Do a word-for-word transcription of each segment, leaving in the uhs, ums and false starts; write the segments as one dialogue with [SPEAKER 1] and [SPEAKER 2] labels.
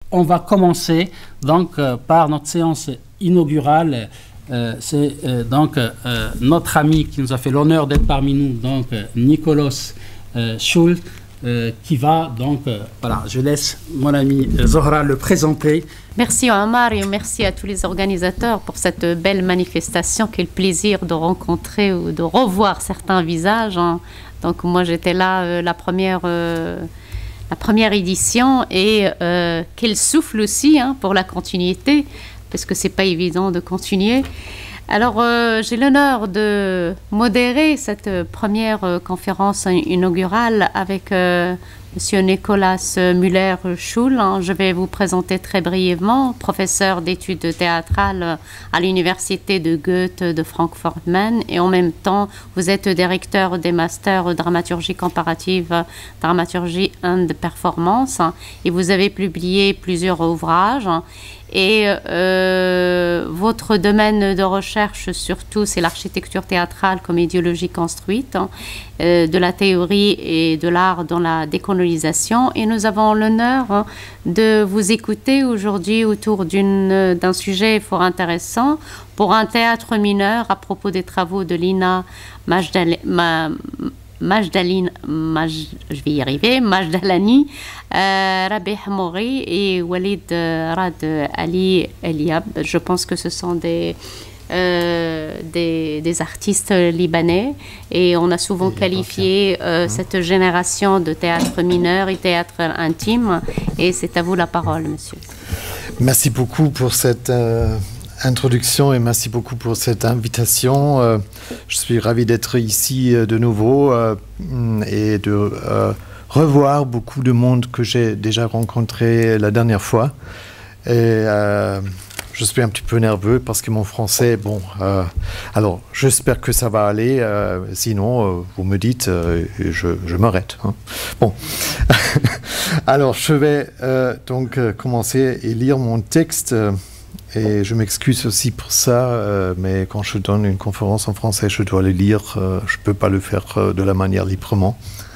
[SPEAKER 1] on va commencer donc euh, par notre séance inaugurale. Euh, C'est euh, donc euh, notre ami qui nous a fait l'honneur d'être parmi nous, donc euh, Nicolas euh, Schul, euh, qui va donc, euh, voilà, je laisse mon ami euh, Zohra le présenter.
[SPEAKER 2] Merci Omar et merci à tous les organisateurs pour cette belle manifestation. Quel plaisir de rencontrer ou de revoir certains visages, hein. Donc moi j'étais là euh, la première... Euh, la première édition et euh, quel souffle aussi, hein, pour la continuité, parce que c'est pas évident de continuer. Alors euh, j'ai l'honneur de modérer cette première euh, conférence inaugurale avec euh, Monsieur Nicolas Müller-Schul. Hein. Je vais vous présenter très brièvement, professeur d'études théâtrales à l'université de Goethe de Francfort-Main, et en même temps vous êtes directeur des masters dramaturgie comparative, dramaturgie and performance, hein, et vous avez publié plusieurs ouvrages. Et euh, votre domaine de recherche, surtout, c'est l'architecture théâtrale comme idéologie construite, hein, euh, de la théorie et de l'art dans la décolonisation. Et nous avons l'honneur, hein, de vous écouter aujourd'hui autour d'une, d'un sujet fort intéressant pour un théâtre mineur à propos des travaux de Lina Majdal, Ma, Majdaline, Maj, je vais y arriver, Majdalani, euh, Rabih Mouri et Walid Rad Ali Eliab. Je pense que ce sont des, euh, des, des artistes libanais et on a souvent qualifié euh, mmh. cette génération de théâtre mineur et théâtre intime. Et c'est à vous la parole, monsieur.
[SPEAKER 3] Merci beaucoup pour cette... Euh... introduction et merci beaucoup pour cette invitation. Euh, je suis ravi d'être ici euh, de nouveau euh, et de euh, revoir beaucoup de monde que j'ai déjà rencontré la dernière fois. Et euh, je suis un petit peu nerveux parce que mon français, bon, euh, alors j'espère que ça va aller. Euh, sinon, euh, vous me dites, euh, et je, je m'arrête. Hein. Bon, alors je vais euh, donc euh, commencer et lire mon texte. Euh, Et je m'excuse aussi pour ça, euh, mais quand je donne une conférence en français, je dois le lire. Euh, je ne peux pas le faire euh, de la manière librement.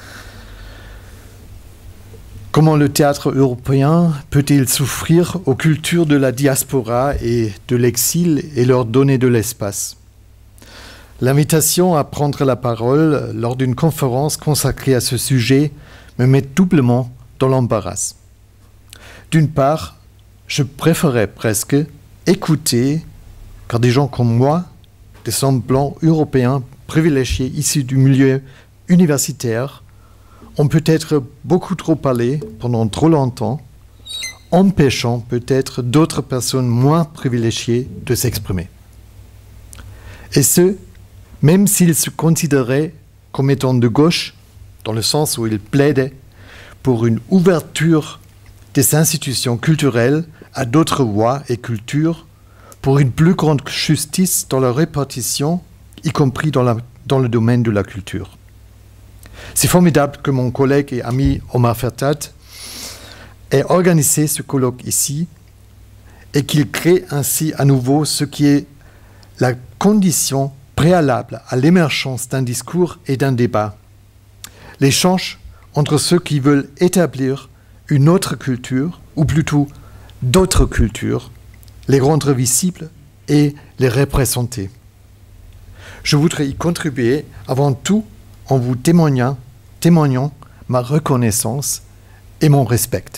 [SPEAKER 3] Comment le théâtre européen peut-il souffrir aux cultures de la diaspora et de l'exil et leur donner de l'espace? L'invitation à prendre la parole lors d'une conférence consacrée à ce sujet me met doublement dans l'embarras. D'une part, je préférais presque écouter, car des gens comme moi, des semblants européens privilégiés issus du milieu universitaire, ont peut-être beaucoup trop parlé pendant trop longtemps, empêchant peut-être d'autres personnes moins privilégiées de s'exprimer. Et ce, même s'ils se considéraient comme étant de gauche, dans le sens où ils plaidaient pour une ouverture des institutions culturelles à d'autres voies et cultures, pour une plus grande justice dans leur répartition, y compris dans, la, dans le domaine de la culture. C'est formidable que mon collègue et ami Omar Fertad ait organisé ce colloque ici et qu'il crée ainsi à nouveau ce qui est la condition préalable à l'émergence d'un discours et d'un débat. L'échange entre ceux qui veulent établir une autre culture, ou plutôt d'autres cultures, les rendre visibles et les représenter. Je voudrais y contribuer avant tout en vous témoignant, témoignant ma reconnaissance et mon respect.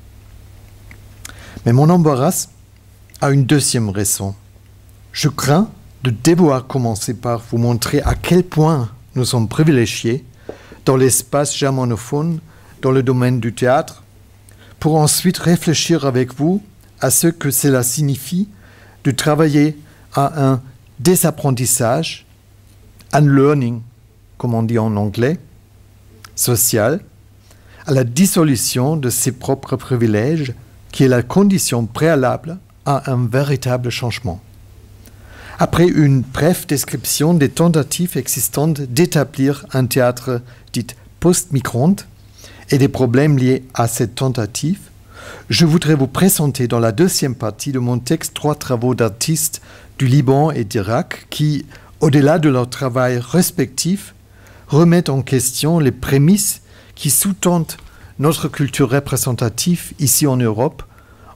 [SPEAKER 3] Mais mon embarras a une deuxième raison. Je crains de devoir commencer par vous montrer à quel point nous sommes privilégiés dans l'espace germanophone, dans le domaine du théâtre, pour ensuite réfléchir avec vous à ce que cela signifie de travailler à un désapprentissage, unlearning, comme on dit en anglais, social, à la dissolution de ses propres privilèges, qui est la condition préalable à un véritable changement. Après une brève description des tentatives existantes d'établir un théâtre dit post-migrante, et des problèmes liés à cette tentative, je voudrais vous présenter dans la deuxième partie de mon texte trois travaux d'artistes du Liban et d'Irak qui, au-delà de leur travail respectif, remettent en question les prémices qui sous-tendent notre culture représentative ici en Europe,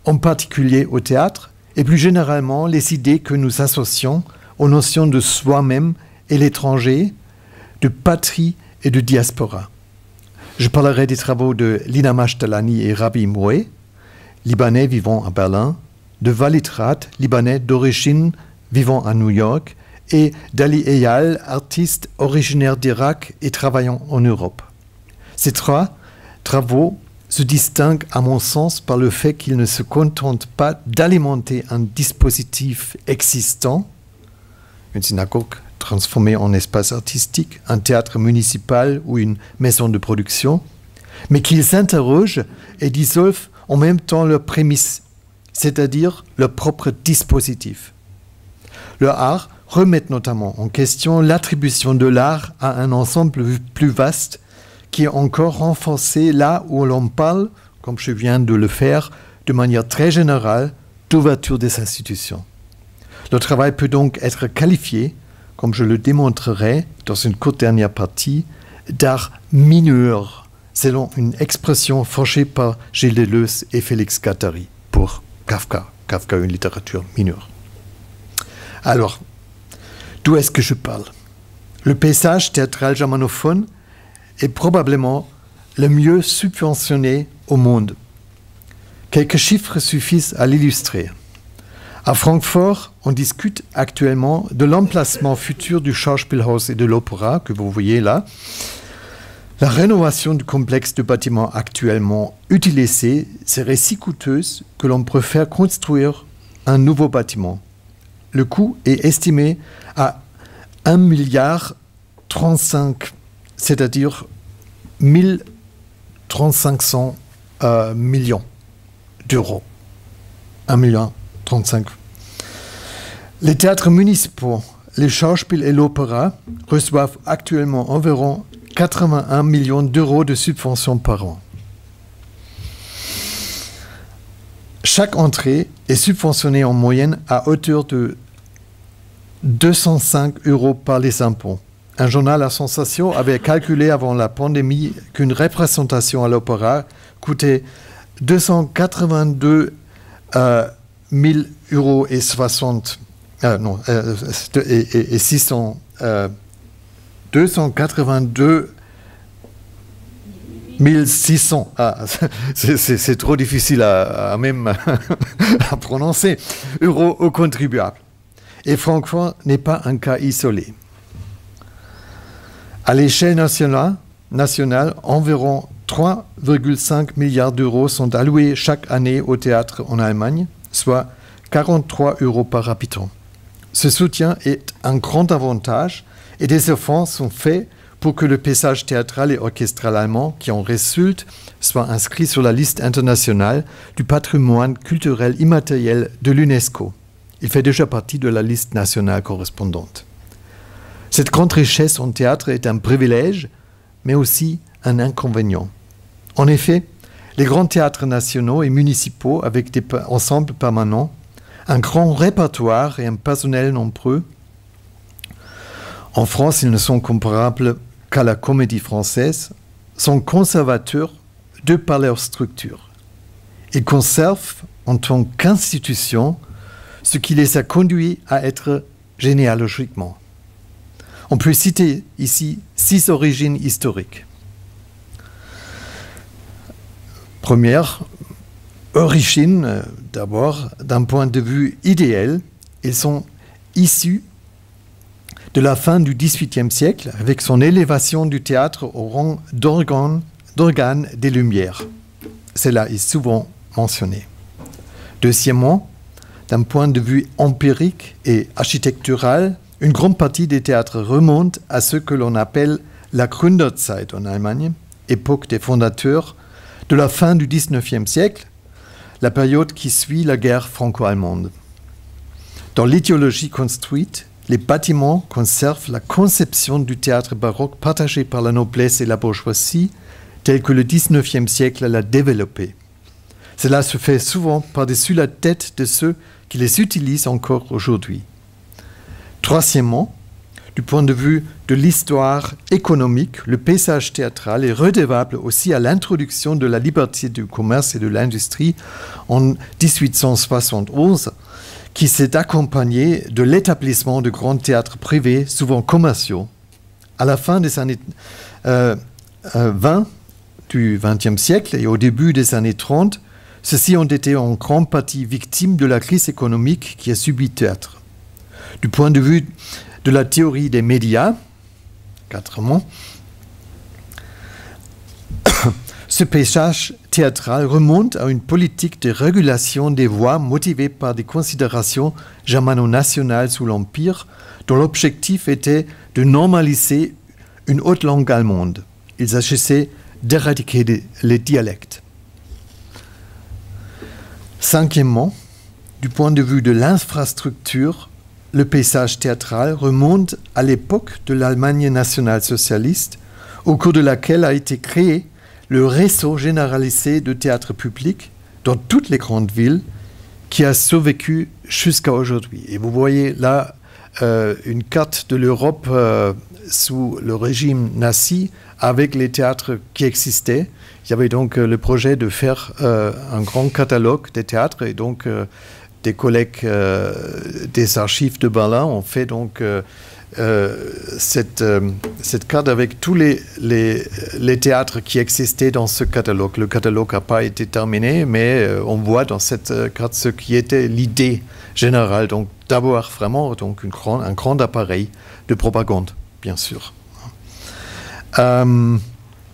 [SPEAKER 3] en particulier au théâtre, et plus généralement les idées que nous associons aux notions de soi-même et l'étranger, de patrie et de diaspora. Je parlerai des travaux de Lina Mashtalani et Rabih Moué, libanais vivant à Berlin, de Walid Rat, libanais d'origine vivant à New York, et d'Ali Eyal, artiste originaire d'Irak et travaillant en Europe. Ces trois travaux se distinguent à mon sens par le fait qu'ils ne se contentent pas d'alimenter un dispositif existant, une synagogue transformée en espace artistique, un théâtre municipal ou une maison de production, mais qu'ils s'interrogent et dissolvent en même temps leurs prémices, c'est-à-dire leur propre dispositif. Le art remet notamment en question l'attribution de l'art à un ensemble plus vaste qui est encore renforcé là où l'on parle, comme je viens de le faire, de manière très générale, d'ouverture des institutions. Le travail peut donc être qualifié, comme je le démontrerai dans une courte dernière partie, d'art mineur, selon une expression forgée par Gilles Deleuze et Félix Guattari pour Kafka, Kafka une littérature mineure. Alors, d'où est-ce que je parle? Le paysage théâtral germanophone est probablement le mieux subventionné au monde. Quelques chiffres suffisent à l'illustrer. À Francfort, on discute actuellement de l'emplacement futur du Schauspielhaus et de l'Opéra, que vous voyez là. La rénovation du complexe de bâtiments actuellement utilisé serait si coûteuse que l'on préfère construire un nouveau bâtiment. Le coût est estimé à un milliard trente-cinq, c'est-à-dire mille trente-cinq cents euh, millions d'euros. un milliard trente-cinq. Les théâtres municipaux, les Schauspiel et l'Opéra reçoivent actuellement environ quatre-vingt-un millions d'euros de subventions par an. Chaque entrée est subventionnée en moyenne à hauteur de deux cent cinq euros par les impôts. Un journal à sensation avait calculé avant la pandémie qu'une représentation à l'opéra coûtait deux cent quatre-vingt-deux mille euros et soixante euh, non euh, et, et, et six cents euh, deux cent quatre-vingt-deux mille six cents. Ah, c'est trop difficile à, à même à prononcer. Euros aux contribuables. Et Francfort n'est pas un cas isolé. À l'échelle nationale, nationale, environ trois virgule cinq milliards d'euros sont alloués chaque année au théâtre en Allemagne, soit quarante-trois euros par habitant. Ce soutien est un grand avantage et des efforts sont faits pour que le paysage théâtral et orchestral allemand qui en résulte soit inscrit sur la liste internationale du patrimoine culturel immatériel de l'UNESCO. Il fait déjà partie de la liste nationale correspondante. Cette grande richesse en théâtre est un privilège, mais aussi un inconvénient. En effet, les grands théâtres nationaux et municipaux avec des ensembles permanents, un grand répertoire et un personnel nombreux. En France, ils ne sont comparables qu'à la Comédie Française, sont conservateurs de par leur structure. Ils conservent en tant qu'institution ce qui les a conduits à être généalogiquement. On peut citer ici six origines historiques. Première origine, d'abord, d'un point de vue idéal, ils sont issus de la fin du dix-huitième siècle, avec son élévation du théâtre au rang d'organe des Lumières. Cela est souvent mentionné. Deuxièmement, d'un point de vue empirique et architectural, une grande partie des théâtres remonte à ce que l'on appelle la Gründerzeit en Allemagne, époque des fondateurs, de la fin du dix-neuvième siècle, la période qui suit la guerre franco-allemande. Dans l'idéologie construite, les bâtiments conservent la conception du théâtre baroque partagée par la noblesse et la bourgeoisie, telle que le dix-neuvième siècle l'a développée. Cela se fait souvent par-dessus la tête de ceux qui les utilisent encore aujourd'hui. Troisièmement, du point de vue de l'histoire économique, le paysage théâtral est redevable aussi à l'introduction de la liberté du commerce et de l'industrie en dix-huit cent soixante-onze, qui s'est accompagné de l'établissement de grands théâtres privés, souvent commerciaux. À la fin des années euh, euh, vingt du vingtième siècle et au début des années trente, ceux-ci ont été en grande partie victimes de la crise économique qui a subi le théâtre. Du point de vue de la théorie des médias, quatrièmement, ce paysage théâtral remonte à une politique de régulation des voix motivée par des considérations germano-nationales sous l'Empire, dont l'objectif était de normaliser une haute langue allemande. Il s'agissait d'éradiquer les dialectes. Cinquièmement, du point de vue de l'infrastructure, le paysage théâtral remonte à l'époque de l'Allemagne nationale-socialiste, au cours de laquelle a été créé le réseau généralisé de théâtre public dans toutes les grandes villes qui a survécu jusqu'à aujourd'hui. Et vous voyez là euh, une carte de l'Europe euh, sous le régime nazi avec les théâtres qui existaient. Il y avait donc euh, le projet de faire euh, un grand catalogue des théâtres et donc euh, des collègues euh, des archives de Berlin ont fait donc euh, euh, cette, euh, cette carte avec tous les, les, les théâtres qui existaient dans ce catalogue. Le catalogue n'a pas été terminé, mais euh, on voit dans cette carte ce qui était l'idée générale. Donc d'avoir vraiment donc une grand, un grand appareil de propagande, bien sûr. Euh,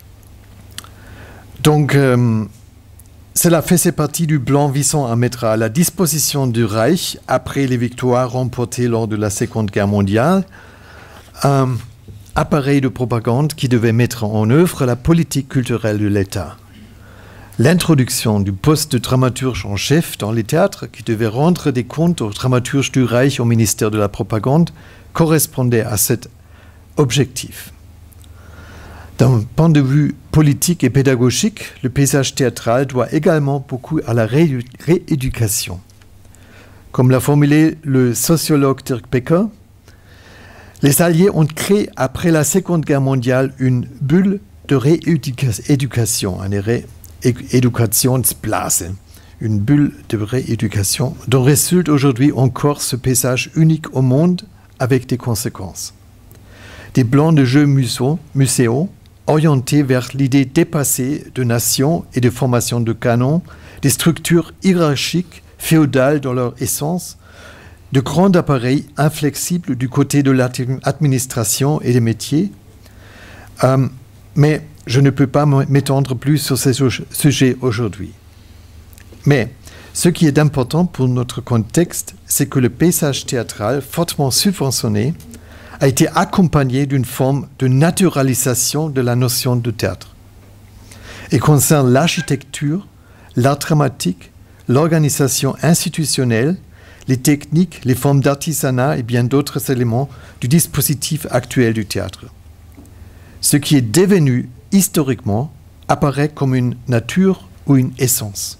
[SPEAKER 3] donc euh, cela faisait partie du plan visant à mettre à la disposition du Reich, après les victoires remportées lors de la Seconde Guerre mondiale, un appareil de propagande qui devait mettre en œuvre la politique culturelle de l'État. L'introduction du poste de dramaturge en chef dans les théâtres, qui devait rendre des comptes aux dramaturges du Reich au ministère de la Propagande, correspondait à cet objectif. D'un point de vue politique et pédagogique, le paysage théâtral doit également beaucoup à la ré rééducation. Comme l'a formulé le sociologue Dirk Becker, les Alliés ont créé après la Seconde Guerre mondiale une bulle de rééducation, une rééducationsblase, une bulle de rééducation dont résulte aujourd'hui encore ce paysage unique au monde avec des conséquences. Des plans de jeux muséaux, muséaux orientés vers l'idée dépassée de nation et de formation de canon, des structures hiérarchiques, féodales dans leur essence, de grands appareils inflexibles du côté de l'administration et des métiers. Euh, mais je ne peux pas m'étendre plus sur ces sujets aujourd'hui. Mais ce qui est important pour notre contexte, c'est que le paysage théâtral, fortement subventionné, a été accompagné d'une forme de naturalisation de la notion de théâtre et concerne l'architecture, l'art dramatique, l'organisation institutionnelle, les techniques, les formes d'artisanat et bien d'autres éléments du dispositif actuel du théâtre. Ce qui est devenu historiquement apparaît comme une nature ou une essence.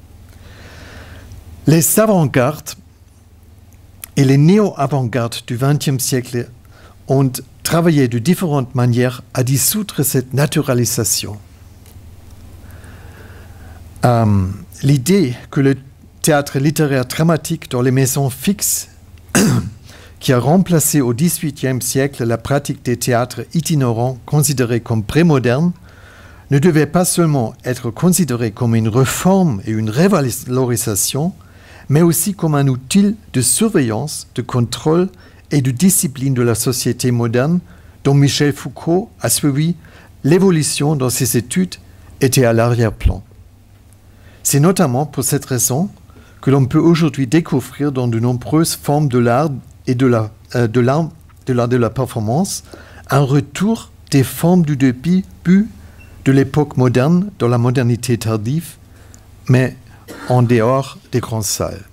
[SPEAKER 3] Les avant-gardes et les néo-avant-gardes du vingtième siècle ont travaillé de différentes manières à dissoudre cette naturalisation. Euh, L'idée que le théâtre littéraire dramatique dans les maisons fixes, qui a remplacé au dix-huitième siècle la pratique des théâtres itinérants considérés comme prémodernes, ne devait pas seulement être considéré comme une réforme et une révalorisation, mais aussi comme un outil de surveillance, de contrôle et de discipline de la société moderne dont Michel Foucault a suivi l'évolution dans ses études était à l'arrière-plan. C'est notamment pour cette raison que l'on peut aujourd'hui découvrir dans de nombreuses formes de l'art et de la, euh, de l'art de, la, de la performance un retour des formes du début de l'époque moderne, dans la modernité tardive, mais en dehors des grandes salles.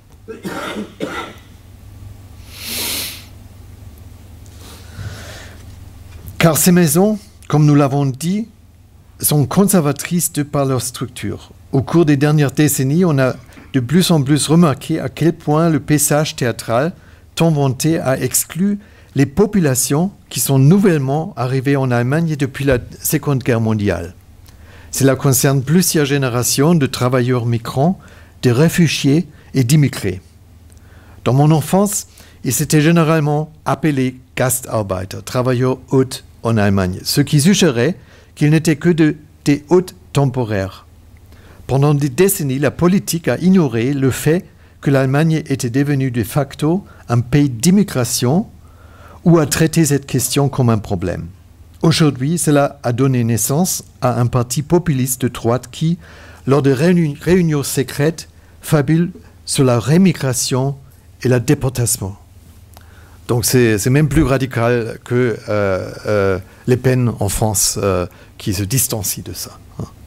[SPEAKER 3] Car ces maisons, comme nous l'avons dit, sont conservatrices de par leur structure. Au cours des dernières décennies, on a de plus en plus remarqué à quel point le paysage théâtral, tant vanté, a exclu les populations qui sont nouvellement arrivées en Allemagne depuis la Seconde Guerre mondiale. Cela concerne plusieurs générations de travailleurs migrants, de réfugiés et d'immigrés. Dans mon enfance, ils étaient généralement appelés Gastarbeiter, travailleurs hôtes en Allemagne, ce qui suggérait qu'ils n'étaient que de, des hôtes temporaires. Pendant des décennies, la politique a ignoré le fait que l'Allemagne était devenue de facto un pays d'immigration ou a traité cette question comme un problème. Aujourd'hui, cela a donné naissance à un parti populiste de droite qui, lors de réuni- réunions secrètes, fabule sur la rémigration et la déportation. Donc c'est, c'est même plus radical que euh, euh, Les Pen en France euh, qui se distancient de ça.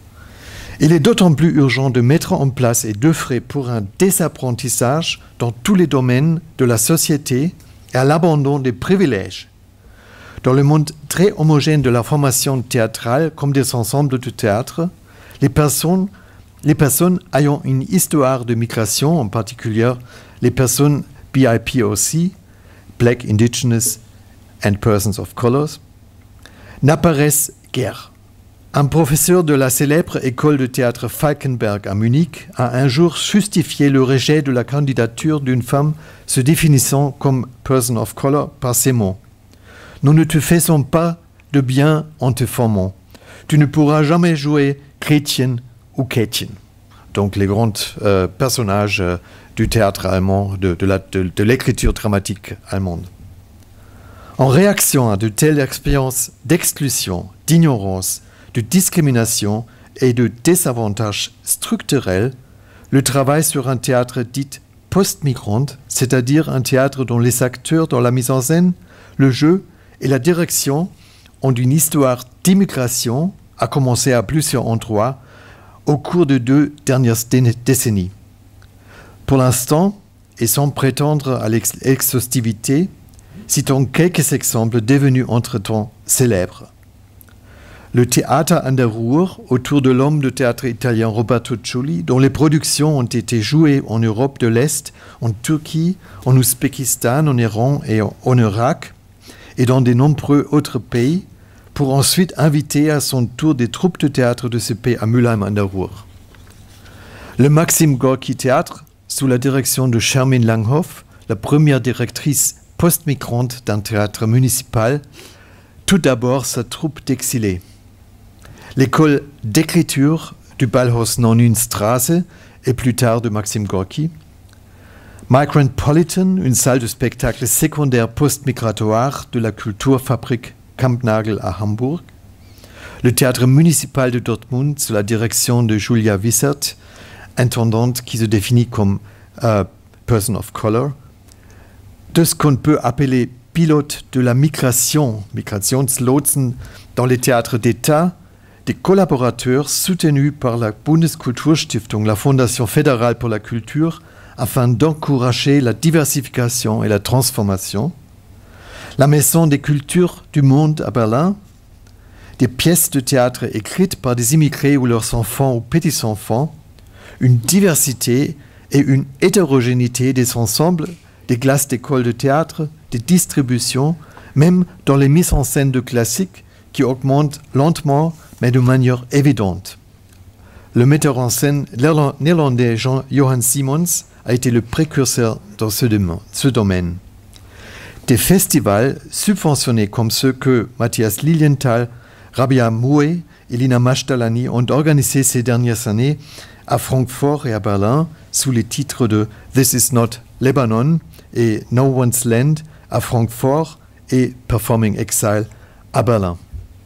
[SPEAKER 3] Il est d'autant plus urgent de mettre en place et d'œuvrer pour un désapprentissage dans tous les domaines de la société et à l'abandon des privilèges. Dans le monde très homogène de la formation théâtrale comme des ensembles de théâtre, les personnes, les personnes ayant une histoire de migration, en particulier les personnes B I P O C, Black, Indigenous and Persons of Colors, n'apparaissent guère. Un professeur de la célèbre école de théâtre Falkenberg à Munich a un jour justifié le rejet de la candidature d'une femme se définissant comme person of color par ces mots. « Nous ne te faisons pas de bien en te formant. Tu ne pourras jamais jouer Gretchen ou Käthchen. » Donc les grands euh, personnages euh, du théâtre allemand, de, de, la, de, de l'écriture dramatique allemande. En réaction à de telles expériences d'exclusion, d'ignorance, de discrimination et de désavantages structurels, le travail sur un théâtre dit post-migrant, c'est-à-dire un théâtre dont les acteurs dans la mise en scène, le jeu et la direction ont une histoire d'immigration, a commencé à plusieurs endroits au cours de deux dernières décennies. Pour l'instant, et sans prétendre à l'exhaustivité, citons quelques exemples devenus entre-temps célèbres. Le Theater an der Ruhr, autour de l'homme de théâtre italien Roberto Ciulli, dont les productions ont été jouées en Europe de l'Est, en Turquie, en Ouzbékistan, en Iran et en Irak, et dans de nombreux autres pays, pour ensuite inviter à son tour des troupes de théâtre de ce pays à Mülheim an der Ruhr. Le Maxim Gorki Théâtre, sous la direction de Shermin Langhoff, la première directrice post-migrante d'un théâtre municipal, tout d'abord sa troupe d'exilés. L'école d'écriture du Ballhaus Nonnenstraße et plus tard de Maxim Gorki. Migrantpolitan, une salle de spectacle secondaire post-migratoire de la Kulturfabrik Kampnagel à Hambourg. Le théâtre municipal de Dortmund sous la direction de Julia Wissert, intendante qui se définit comme uh, person of color. De ce qu'on peut appeler pilote de la migration, Migrationslotsen dans les théâtres d'État, des collaborateurs soutenus par la Bundeskulturstiftung, la Fondation fédérale pour la culture, afin d'encourager la diversification et la transformation. La Maison des cultures du monde à Berlin, des pièces de théâtre écrites par des immigrés ou leurs enfants ou petits-enfants, une diversité et une hétérogénéité des ensembles, des classes d'école de théâtre, des distributions, même dans les mises en scène de classiques qui augmentent lentement mais de manière évidente. Le metteur en scène néerlandais Jean-Johan Simons a été le précurseur dans ce, ce domaine. Des festivals subventionnés comme ceux que Matthias Lilienthal, Rabia Moué et Lina Mashtalani ont organisés ces dernières années à Francfort et à Berlin sous les titres de This is not Lebanon et No One's Land à Francfort et Performing Exile à Berlin.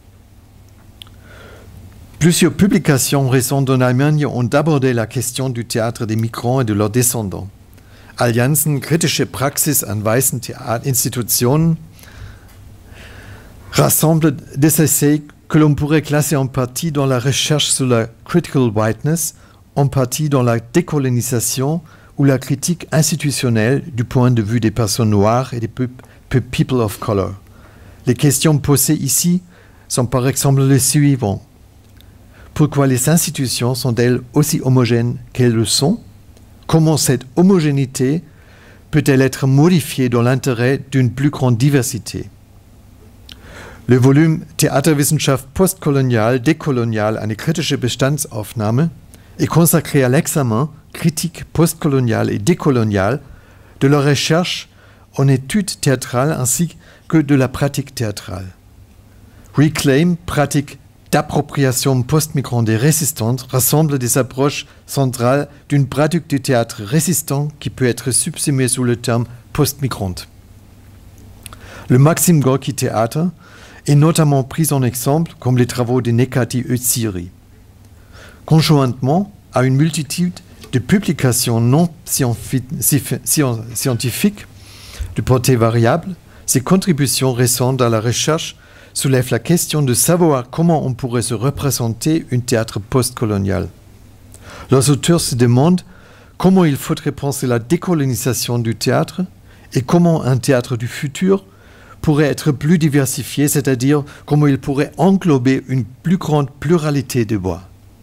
[SPEAKER 3] Plusieurs publications récentes en Allemagne ont abordé la question du théâtre des migrants et de leurs descendants. Allianzen Kritische Praxis an weißen Institutionen rassemblent des essais que l'on pourrait classer en partie dans la recherche sur la critical whiteness, en partie dans la décolonisation ou la critique institutionnelle du point de vue des personnes noires et des people of color. Les questions posées ici sont par exemple les suivantes. Pourquoi les institutions sont-elles aussi homogènes qu'elles le sont? Comment cette homogénéité peut-elle être modifiée dans l'intérêt d'une plus grande diversité? Le volume Theaterwissenschaft postkolonial, dékolonial, eine kritische Bestandsaufnahme est consacré à l'examen critique postcoloniale et décoloniale de la recherche en études théâtrales ainsi que de la pratique théâtrale. Reclaim, pratique d'appropriation post-migrante et résistante, rassemble des approches centrales d'une pratique du théâtre résistant qui peut être subsumée sous le terme post-migrante. Le Maxim Gorki Théâtre est notamment pris en exemple comme les travaux de Nekati Öziri. Conjointement à une multitude de publications non scientifiques de portée variable, ces contributions récentes à la recherche soulèvent la question de savoir comment on pourrait se représenter un théâtre postcolonial. Leurs auteurs se demandent comment il faudrait penser la décolonisation du théâtre et comment un théâtre du futur pourrait être plus diversifié, c'est-à-dire comment il pourrait englober une plus grande pluralité de voix.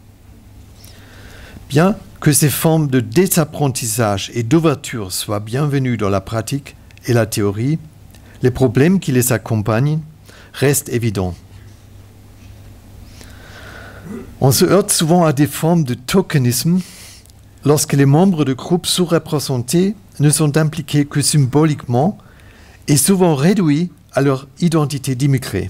[SPEAKER 3] Bien que ces formes de désapprentissage et d'ouverture soient bienvenues dans la pratique et la théorie, les problèmes qui les accompagnent restent évidents. On se heurte souvent à des formes de tokenisme lorsque les membres de groupes sous-représentés ne sont impliqués que symboliquement et souvent réduits à leur identité d'immigrés.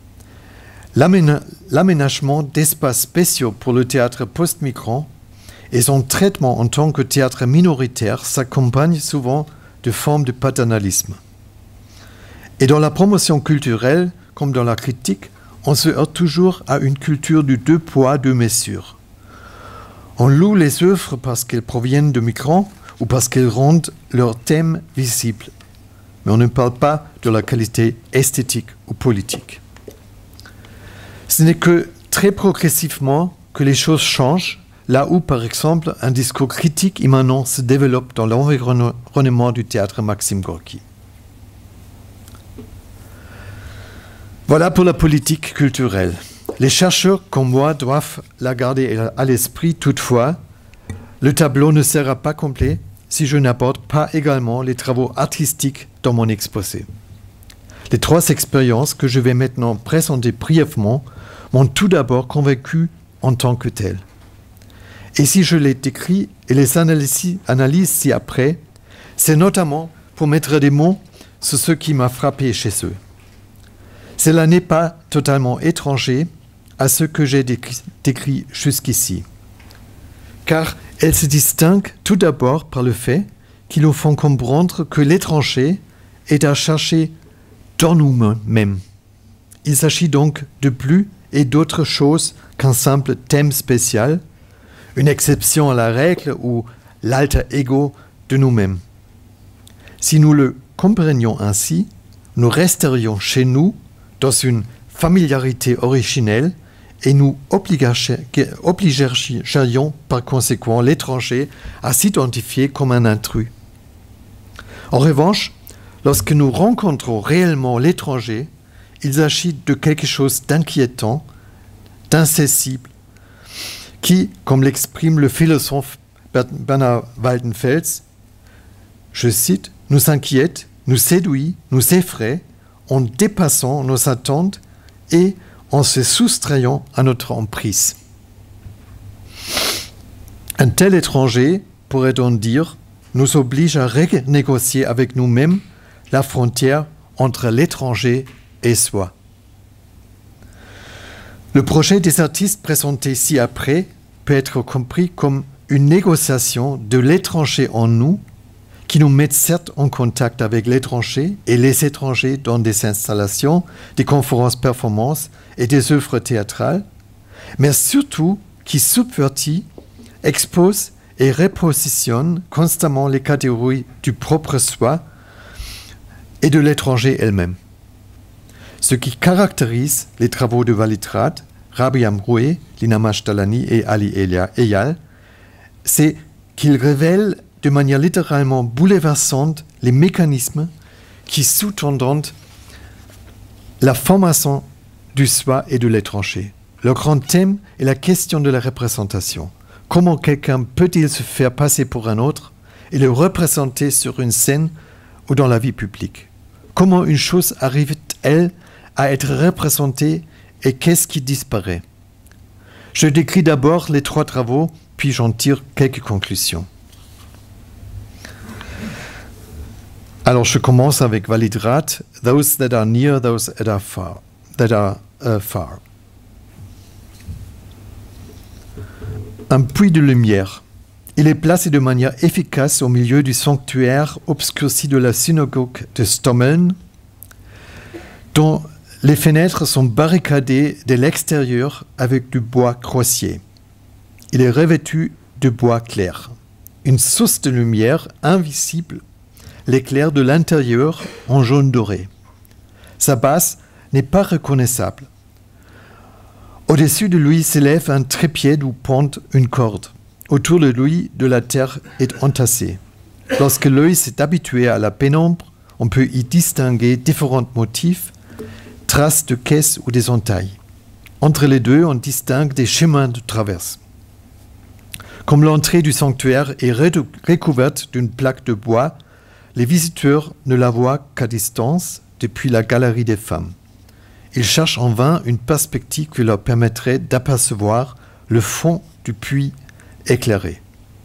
[SPEAKER 3] L'aménagement d'espaces spéciaux pour le théâtre post-migrant et son traitement en tant que théâtre minoritaire s'accompagnent souvent de formes de paternalisme. Et dans la promotion culturelle, comme dans la critique, on se heurte toujours à une culture du deux poids, deux mesures. On loue les œuvres parce qu'elles proviennent de migrants ou parce qu'elles rendent leur thème visible. Mais on ne parle pas de la qualité esthétique ou politique. Ce n'est que très progressivement que les choses changent, là où, par exemple, un discours critique immanent se développe dans l'environnement du théâtre Maxim Gorki. Voilà pour la politique culturelle. Les chercheurs comme moi doivent la garder à l'esprit. Toutefois, le tableau ne sera pas complet si je n'aborde pas également les travaux artistiques dans mon exposé. Les trois expériences que je vais maintenant présenter brièvement m'ont tout d'abord convaincu en tant que telles. Et si je les décris et les analyse, analyse ci-après, c'est notamment pour mettre des mots sur ce qui m'a frappé chez eux. Cela n'est pas totalement étranger à ce que j'ai décrit, décrit jusqu'ici, car elles se distinguent tout d'abord par le fait qu'ils nous font comprendre que l'étranger est à chercher dans nous-mêmes. Il s'agit donc de plus et d'autre chose qu'un simple thème spécial, une exception à la règle ou l'alter ego de nous-mêmes. Si nous le comprenions ainsi, nous resterions chez nous dans une familiarité originelle et nous obligerions par conséquent l'étranger à s'identifier comme un intrus. En revanche, lorsque nous rencontrons réellement l'étranger, il s'agit de quelque chose d'inquiétant, d'incessible, qui, comme l'exprime le philosophe Bernard Waldenfels, je cite, « nous inquiète, nous séduit, nous effraie, en dépassant nos attentes et en se soustrayant à notre emprise. » Un tel étranger, pourrait-on dire, nous oblige à renégocier avec nous-mêmes la frontière entre l'étranger et soi. Le projet des artistes présenté ci-après peut être compris comme une négociation de l'étranger en nous qui nous met certes en contact avec l'étranger et les étrangers dans des installations, des conférences-performances et des œuvres théâtrales, mais surtout qui subvertit, expose et repositionne constamment les catégories du propre soi et de l'étranger elle-même. Ce qui caractérise les travaux de Valitrat, Rabih Amroué, Lina Mashtalani et Ali Eyal, c'est qu'ils révèlent de manière littéralement bouleversante les mécanismes qui sous-tendent la formation du soi et de l'étranger. Le grand thème est la question de la représentation. Comment quelqu'un peut-il se faire passer pour un autre et le représenter sur une scène ou dans la vie publique. Comment une chose arrive-t-elle à être représentée et qu'est-ce qui disparaît? Je décris d'abord les trois travaux, puis j'en tire quelques conclusions. Alors je commence avec Walid-Rat, Those that are near, those that are far. That are, uh, far. Un puits de lumière. Il est placé de manière efficace au milieu du sanctuaire obscurci de la synagogue de Stommeln, dont les fenêtres sont barricadées de l'extérieur avec du bois crossier. Il est revêtu de bois clair. Une source de lumière invisible l'éclaire de l'intérieur en jaune doré. Sa base n'est pas reconnaissable. Au-dessus de lui s'élève un trépied d'où pend une corde. Autour de lui, de la terre est entassée. Lorsque l'œil s'est habitué à la pénombre, on peut y distinguer différents motifs, traces de caisses ou des entailles. Entre les deux, on distingue des chemins de traverse. Comme l'entrée du sanctuaire est recouverte d'une plaque de bois, les visiteurs ne la voient qu'à distance depuis la galerie des femmes. Ils cherchent en vain une perspective qui leur permettrait d'apercevoir le fond du puits éclairé.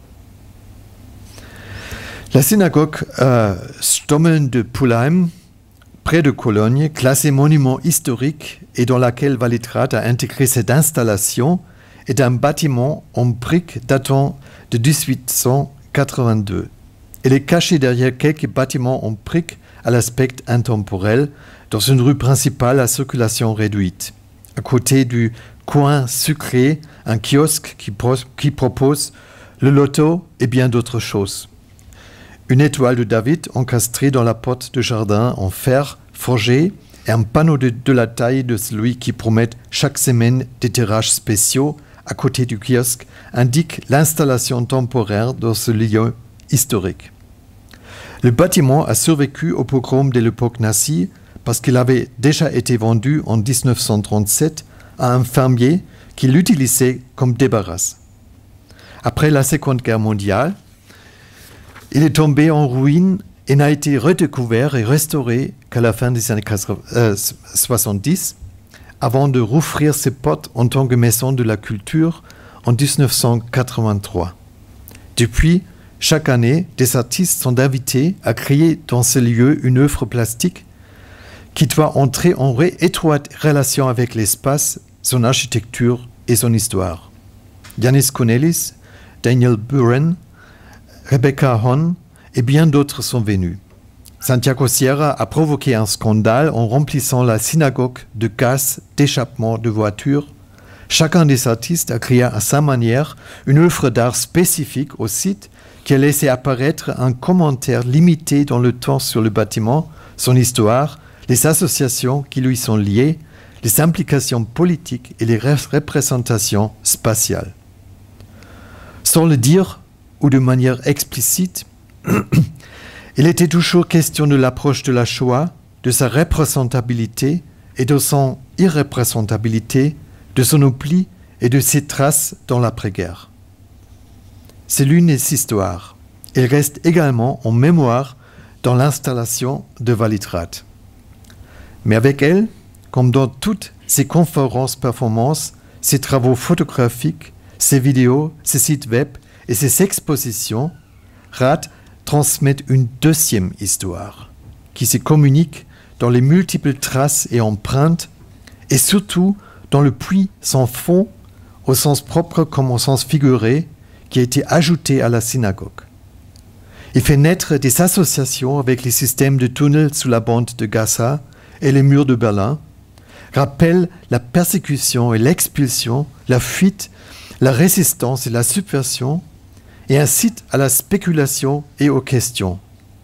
[SPEAKER 3] La synagogue euh, Stommeln de Pulheim, près de Cologne, classée monument historique et dans laquelle Walid-Rat a intégré cette installation, est un bâtiment en briques datant de dix-huit cent quatre-vingt-deux. Elle est cachée derrière quelques bâtiments en briques à l'aspect intemporel, dans une rue principale à circulation réduite. À côté du coin sucré, un kiosque qui, pro qui propose le loto et bien d'autres choses. Une étoile de David encastrée dans la porte de jardin en fer forgé et un panneau de, de la taille de celui qui promet chaque semaine des tirages spéciaux à côté du kiosque indiquent l'installation temporaire dans ce lieu historique. Le bâtiment a survécu au pogrom de l'époque nazie parce qu'il avait déjà été vendu en mille neuf cent trente-sept à un fermier qui l'utilisait comme débarras. Après la Seconde Guerre mondiale, il est tombé en ruine et n'a été redécouvert et restauré qu'à la fin des années soixante-dix, avant de rouvrir ses portes en tant que maison de la culture en mille neuf cent quatre-vingt-trois. Depuis, chaque année, des artistes sont invités à créer dans ce lieu une œuvre plastique qui doit entrer en étroite relation avec l'espace, son architecture et son histoire. Yannis Konelis, Daniel Buren, Rebecca Hahn et bien d'autres sont venus. Santiago Sierra a provoqué un scandale en remplissant la synagogue de gaz d'échappement de voitures. Chacun des artistes a créé à sa manière une œuvre d'art spécifique au site qui a laissé apparaître un commentaire limité dans le temps sur le bâtiment, son histoire, les associations qui lui sont liées, les implications politiques et les représentations spatiales. Sans le dire, ou de manière explicite, il était toujours question de l'approche de la Shoah, de sa représentabilité et de son irreprésentabilité, de son oubli et de ses traces dans l'après-guerre. C'est l'une des histoires. Elle reste également en mémoire dans l'installation de Walid-Rat. Mais avec elle, comme dans toutes ses conférences performances, ses travaux photographiques, ses vidéos, ses sites web et ses expositions, Rat transmet une deuxième histoire qui se communique dans les multiples traces et empreintes et surtout dans le puits sans fond, au sens propre comme au sens figuré, qui a été ajouté à la synagogue. Il fait naître des associations avec les systèmes de tunnels sous la bande de Gaza et les murs de Berlin, rappelle la persécution et l'expulsion, la fuite, la résistance et la subversion, et incite à la spéculation et aux questions.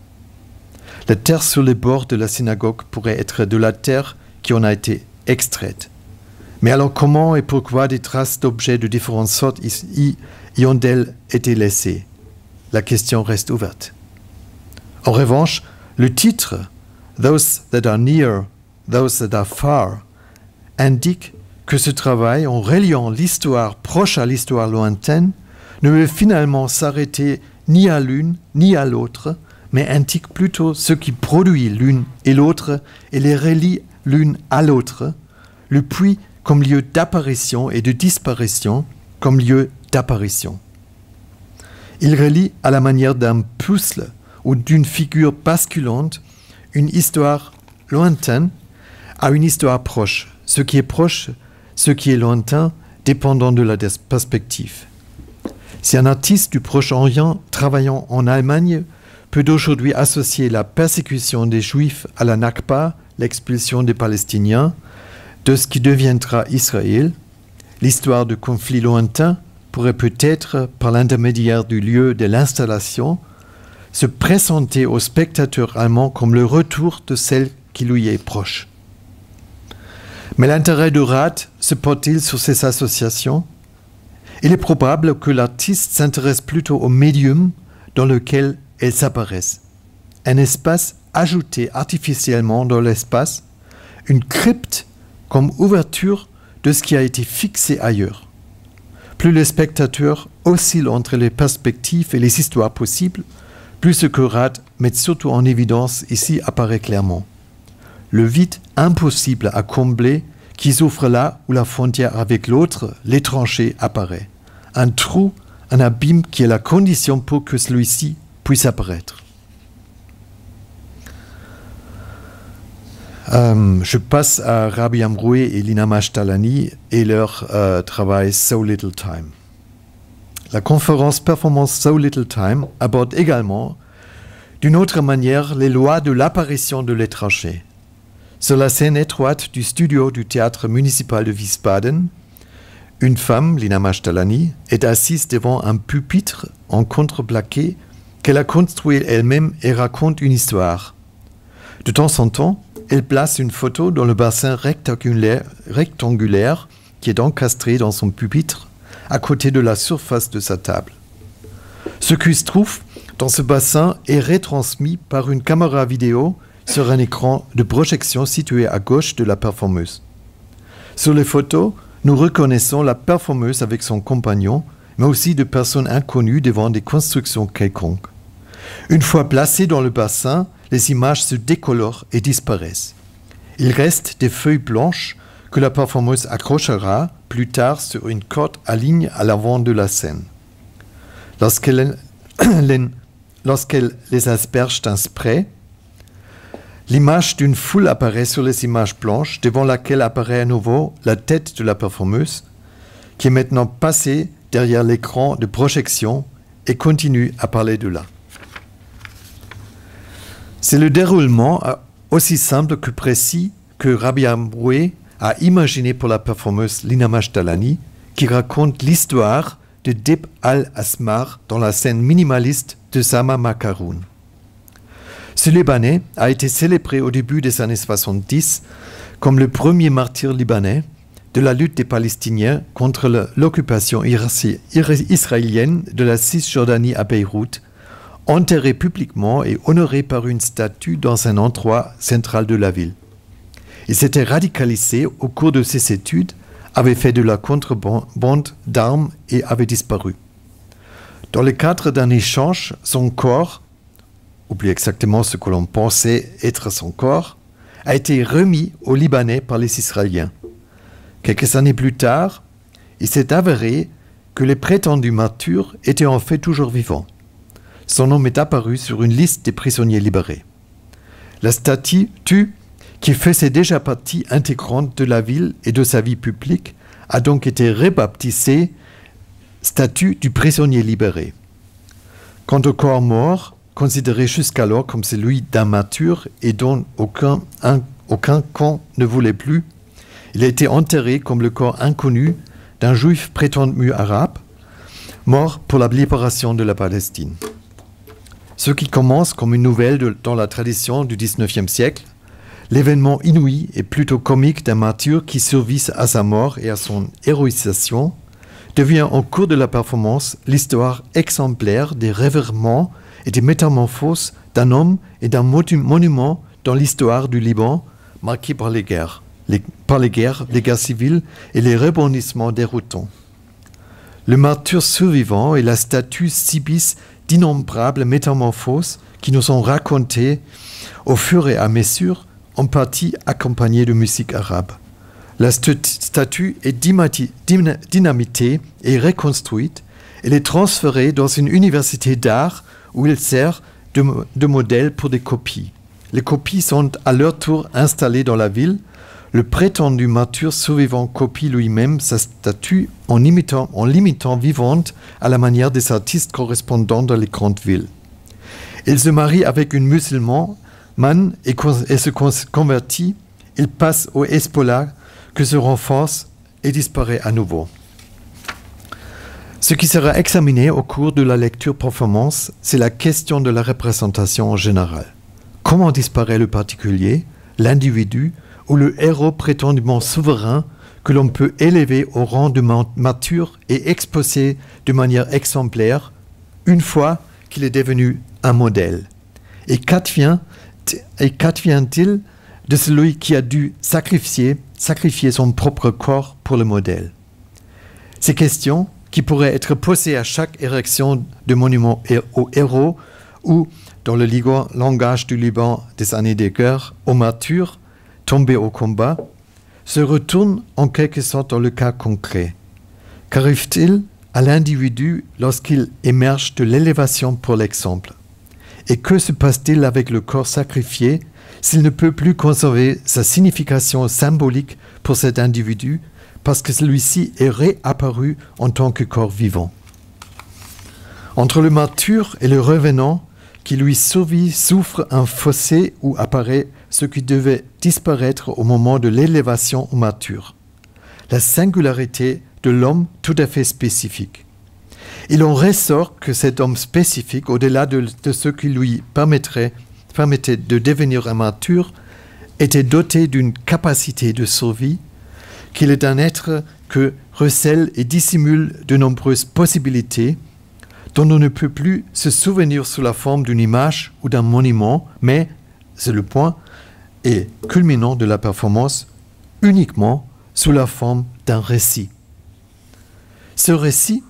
[SPEAKER 3] La terre sur les bords de la synagogue pourrait être de la terre qui en a été extraite. Mais alors comment et pourquoi des traces d'objets de différentes sortes y, y ont-elles été laissées? La question reste ouverte. En revanche, le titre « Those that are near, those that are far » indique que ce travail, en reliant l'histoire proche à l'histoire lointaine, ne veut finalement s'arrêter ni à l'une ni à l'autre, mais indique plutôt ce qui produit l'une et l'autre et les relie l'une à l'autre, le puits comme lieu d'apparition et de disparition comme lieu d'apparition. Il relie à la manière d'un puzzle ou d'une figure basculante une histoire lointaine à une histoire proche, ce qui est proche, ce qui est lointain, dépendant de la perspective. Si un artiste du Proche-Orient travaillant en Allemagne peut aujourd'hui associer la persécution des Juifs à la Nakba, l'expulsion des Palestiniens, de ce qui deviendra Israël, l'histoire de conflits lointains pourrait peut-être, par l'intermédiaire du lieu de l'installation, se présenter au spectateur allemand comme le retour de celle qui lui est proche. Mais l'intérêt de Rath se porte-t-il sur ces associations? Il est probable que l'artiste s'intéresse plutôt au médium dans lequel elles apparaissent. Un espace ajouté artificiellement dans l'espace, une crypte comme ouverture de ce qui a été fixé ailleurs. Plus le spectateur oscille entre les perspectives et les histoires possibles, plus ce que Rath met surtout en évidence ici apparaît clairement. Le vide impossible à combler qui s'ouvre là où la frontière avec l'autre, l'étranger, apparaît. Un trou, un abîme qui est la condition pour que celui-ci puisse apparaître. Euh, je passe à Rabbi Amroué et Lina Mashtalani et leur euh, travail So Little Time. La conférence Performance So Little Time aborde également, d'une autre manière, les lois de l'apparition de l'étranger. Sur la scène étroite du studio du théâtre municipal de Wiesbaden, une femme, Lina Mashtalani, est assise devant un pupitre en contreplaqué qu'elle a construit elle-même et raconte une histoire. De temps en temps, elle place une photo dans le bassin rectangulaire, rectangulaire qui est encastré dans son pupitre à côté de la surface de sa table. Ce qui se trouve dans ce bassin est retransmis par une caméra vidéo sur un écran de projection situé à gauche de la performeuse. Sur les photos, nous reconnaissons la performeuse avec son compagnon, mais aussi de personnes inconnues devant des constructions quelconques. Une fois placées dans le bassin, les images se décolorent et disparaissent. Il reste des feuilles blanches que la performeuse accrochera plus tard sur une corde à ligne à l'avant de la scène. Lorsqu'elle lorsqu'elle les asperge d'un spray, l'image d'une foule apparaît sur les images blanches, devant laquelle apparaît à nouveau la tête de la performeuse, qui est maintenant passée derrière l'écran de projection et continue à parler de là. C'est le déroulement aussi simple que précis que Rabbi Amroué a imaginé pour la performeuse Lina Mashtalani, qui raconte l'histoire de Dib al-Asmar dans la scène minimaliste de Sama Makaroun. Ce Libanais a été célébré au début des années soixante-dix comme le premier martyr libanais de la lutte des Palestiniens contre l'occupation israélienne de la Cisjordanie à Beyrouth, enterré publiquement et honoré par une statue dans un endroit central de la ville. Il s'était radicalisé au cours de ses études, avait fait de la contrebande d'armes et avait disparu. Dans le cadre d'un échange, son corps, ou plus exactement ce que l'on pensait être son corps, a été remis aux Libanais par les Israéliens. Quelques années plus tard, il s'est avéré que les prétendus martyrs étaient en fait toujours vivants. Son nom est apparu sur une liste des prisonniers libérés. La statue, qui faisait déjà partie intégrante de la ville et de sa vie publique, a donc été rebaptisée statue du prisonnier libéré. Quant au corps mort, considéré jusqu'alors comme celui d'un martyr et dont aucun, un, aucun camp ne voulait plus, il a été enterré comme le corps inconnu d'un juif prétendu arabe, mort pour la libération de la Palestine. Ce qui commence comme une nouvelle de, dans la tradition du dix-neuvième siècle, l'événement inouï et plutôt comique d'un martyr qui survit à sa mort et à son héroïsation, devient au cours de la performance l'histoire exemplaire des revirements et des métamorphoses d'un homme et d'un monument dans l'histoire du Liban marqué par les guerres, les, par les guerres, les guerres civiles et les rebondissements déroutants. Le martyr survivant et la statue subissent d'innombrables métamorphoses qui nous sont racontées au fur et à mesure, en partie accompagnées de musique arabe. La statue est dynamitée et reconstruite. Elle est transférée dans une université d'art où elle sert de, de modèle pour des copies. Les copies sont à leur tour installées dans la ville. Le prétendu martyr survivant copie lui-même sa statue en imitant, en l'imitant vivante à la manière des artistes correspondants dans les grandes villes. Il se marie avec une musulmane et, et se convertit. Il passe au Hezbollah que se renforce et disparaît à nouveau. Ce qui sera examiné au cours de la lecture performance, c'est la question de la représentation en général. Comment disparaît le particulier, l'individu ou le héros prétendument souverain que l'on peut élever au rang de martyr et exposer de manière exemplaire une fois qu'il est devenu un modèle. Et qu'advient-il de celui qui a dû sacrifier, sacrifier son propre corps pour le modèle? Ces questions, qui pourraient être posées à chaque érection de monument aux héros ou, dans le langage du Liban des années de guerre, aux martyrs tombés au combat, se retournent en quelque sorte dans le cas concret. Qu'arrive-t-il à l'individu lorsqu'il émerge de l'élévation pour l'exemple? Et que se passe-t-il avec le corps sacrifié s'il ne peut plus conserver sa signification symbolique pour cet individu parce que celui-ci est réapparu en tant que corps vivant? Entre le martyr et le revenant qui lui survit souffre un fossé où apparaît ce qui devait disparaître au moment de l'élévation au martyr. La singularité de l'homme tout à fait spécifique. Il en ressort que cet homme spécifique, au-delà de, de ce qui lui permettrait, permettait de devenir un martyr, était doté d'une capacité de survie, qu'il est un être que recèle et dissimule de nombreuses possibilités, dont on ne peut plus se souvenir sous la forme d'une image ou d'un monument, mais, c'est le point, et culminant de la performance, uniquement sous la forme d'un récit. Ce récit,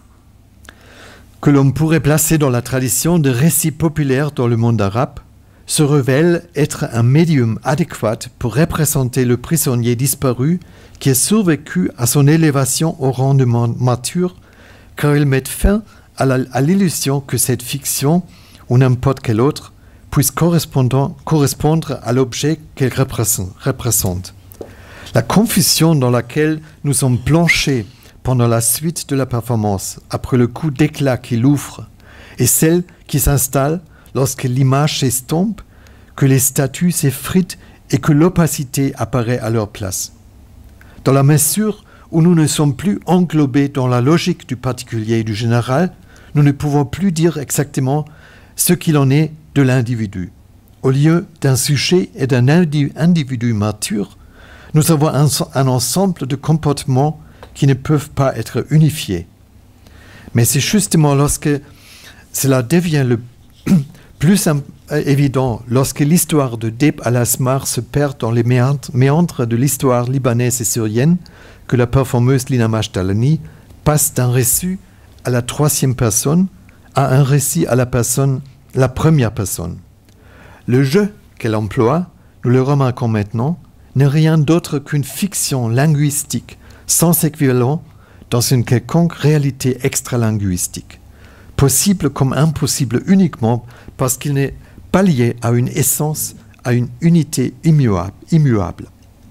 [SPEAKER 3] que l'on pourrait placer dans la tradition de récits populaires dans le monde arabe, se révèle être un médium adéquat pour représenter le prisonnier disparu qui a survécu à son élévation au rang de martyr, car il met fin à, la, à l'illusion que cette fiction, ou n'importe quelle autre, puisse correspondre, correspondre à l'objet qu'elle représente. La confusion dans laquelle nous sommes plongés pendant la suite de la performance, après le coup d'éclat qui l'ouvre, et celle qui s'installe lorsque l'image s'estompe, que les statues s'effritent et que l'opacité apparaît à leur place. Dans la mesure où nous ne sommes plus englobés dans la logique du particulier et du général, nous ne pouvons plus dire exactement ce qu'il en est de l'individu. Au lieu d'un sujet et d'un individu mature, nous avons un, un ensemble de comportements qui ne peuvent pas être unifiés. Mais c'est justement lorsque cela devient le plus évident, lorsque l'histoire de Deb al-Asmar se perd dans les méandres de l'histoire libanaise et syrienne, que la performeuse Lina Majtalani passe d'un récit à la troisième personne à un récit à la personne, la première personne. Le jeu qu'elle emploie, nous le remarquons maintenant, n'est rien d'autre qu'une fiction linguistique sans équivalent dans une quelconque réalité extralinguistique, possible comme impossible uniquement parce qu'il n'est pas lié à une essence, à une unité immuable. immuable.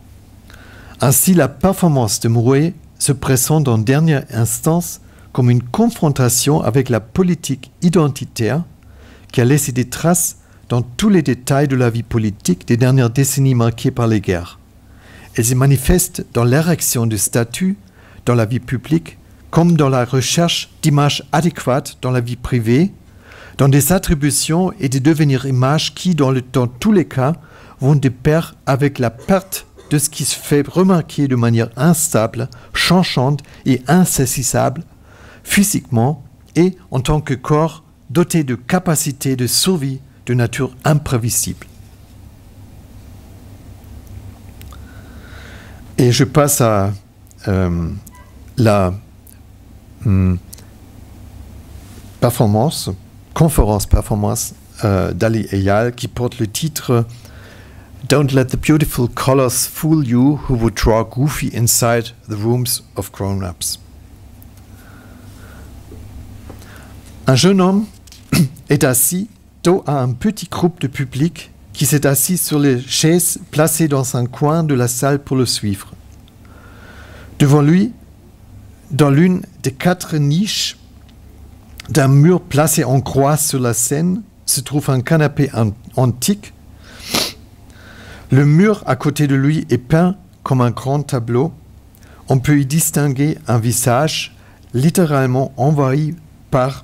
[SPEAKER 3] Ainsi, la performance de Mouret se présente en dernière instance comme une confrontation avec la politique identitaire qui a laissé des traces dans tous les détails de la vie politique des dernières décennies marquées par les guerres. Elle se manifeste dans l'érection de statuts dans la vie publique comme dans la recherche d'images adéquates dans la vie privée, dans des attributions et des devenir images qui, dans, le, dans tous les cas, vont de pair avec la perte de ce qui se fait remarquer de manière instable, changeante et insaisissable, physiquement et en tant que corps doté de capacités de survie de nature imprévisible. Et je passe à euh, la hum, performance conférence performance euh, d'Ali Eyal qui porte le titre Don't let the beautiful colors fool you who would draw goofy inside the rooms of grown-ups. Un jeune homme est assis dos à un petit groupe de public qui s'est assis sur les chaises placées dans un coin de la salle pour le suivre. Devant lui, dans l'une des quatre niches d'un mur placé en croix sur la scène, se trouve un canapé an- antique. Le mur à côté de lui est peint comme un grand tableau. On peut y distinguer un visage littéralement envahi par,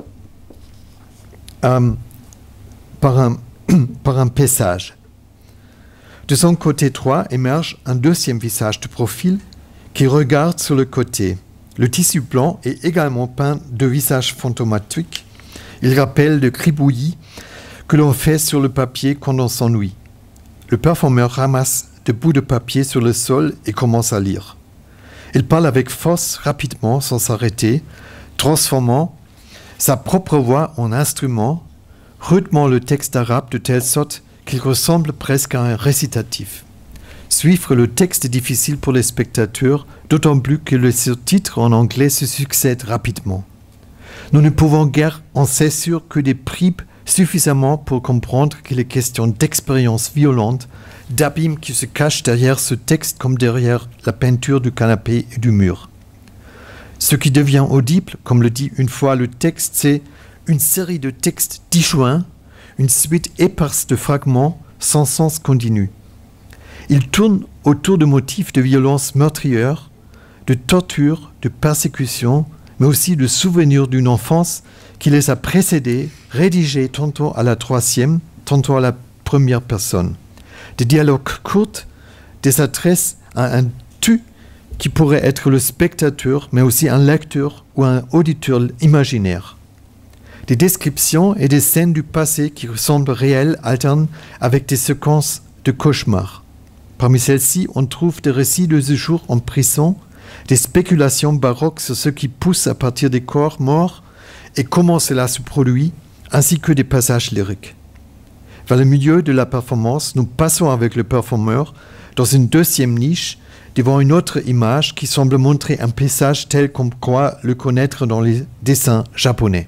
[SPEAKER 3] euh, par, un, par un paysage. De son côté droit émerge un deuxième visage de profil qui regarde sur le côté. Le tissu blanc est également peint de visages fantomatiques. Il rappelle le gribouillis que l'on fait sur le papier quand on s'ennuie. Le performeur ramasse des bouts de papier sur le sol et commence à lire. Il parle avec force, rapidement, sans s'arrêter, transformant sa propre voix en instrument, rythmant le texte arabe de telle sorte qu'il ressemble presque à un récitatif. Suivre le texte est difficile pour les spectateurs, d'autant plus que les sous-titres en anglais se succèdent rapidement. Nous ne pouvons guère en saisir que des bribes suffisamment pour comprendre qu'il est question d'expériences violentes, d'abîmes qui se cachent derrière ce texte comme derrière la peinture du canapé et du mur. Ce qui devient audible, comme le dit une fois le texte, c'est une série de textes disjoints, une suite éparse de fragments sans sens continu. Il tourne autour de motifs de violence meurtrière, de torture, de persécution, mais aussi de souvenirs d'une enfance qui les a précédés, rédigés tantôt à la troisième, tantôt à la première personne. Des dialogues courts, des adresses à un tu qui pourrait être le spectateur, mais aussi un lecteur ou un auditeur imaginaire. Des descriptions et des scènes du passé qui ressemblent réelles alternent avec des séquences de cauchemars. Parmi celles-ci, on trouve des récits de ce jour en prison, des spéculations baroques sur ce qui pousse à partir des corps morts et comment cela se produit, ainsi que des passages lyriques. Vers le milieu de la performance, nous passons avec le performeur dans une deuxième niche devant une autre image qui semble montrer un paysage tel qu'on croit le connaître dans les dessins japonais.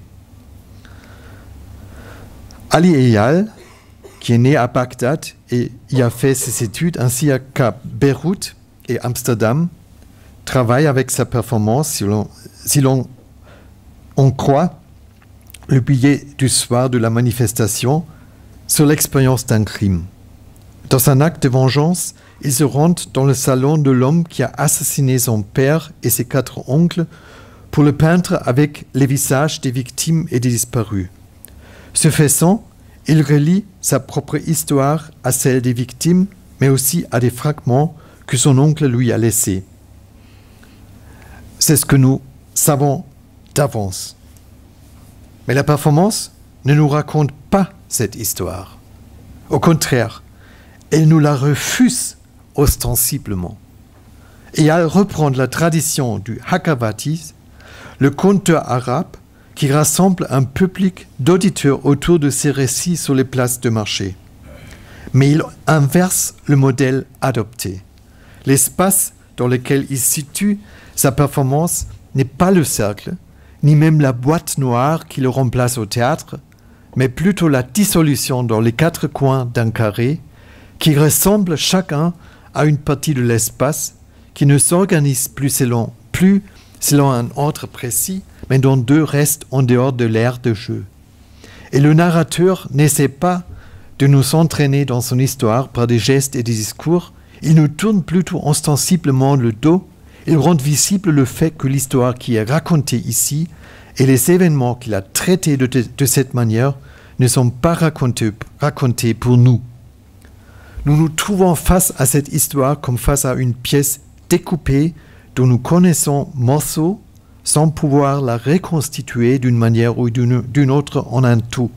[SPEAKER 3] Ali Eyal, qui est né à Bagdad et y a fait ses études ainsi qu'à Beyrouth et Amsterdam, travaille avec sa performance, si l'on, si l'on on croit le billet du soir de la manifestation, sur l'expérience d'un crime. Dans un acte de vengeance, il se rend dans le salon de l'homme qui a assassiné son père et ses quatre oncles pour le peindre avec les visages des victimes et des disparus. Ce faisant, il relie sa propre histoire à celle des victimes, mais aussi à des fragments que son oncle lui a laissés. C'est ce que nous savons d'avance. Mais la performance ne nous raconte pas cette histoire. Au contraire, elle nous la refuse ostensiblement. Et elle reprend la tradition du Hakavati, le conteur arabe qui rassemble un public d'auditeurs autour de ses récits sur les places de marché. Mais il inverse le modèle adopté. L'espace dans lequel il situe sa performance n'est pas le cercle, ni même la boîte noire qui le remplace au théâtre, mais plutôt la dissolution dans les quatre coins d'un carré qui ressemble chacun à une partie de l'espace qui ne s'organise plus selon, plus selon un ordre précis, mais dont deux restent en dehors de l'aire de jeu. Et le narrateur n'essaie pas de nous entraîner dans son histoire par des gestes et des discours, il nous tourne plutôt ostensiblement le dos. Il rend visible le fait que l'histoire qui est racontée ici et les événements qu'il a traités de, de, de cette manière ne sont pas racontés, racontés pour nous. Nous nous trouvons face à cette histoire comme face à une pièce découpée dont nous connaissons morceaux sans pouvoir la reconstituer d'une manière ou d'une, d'une autre en un tout.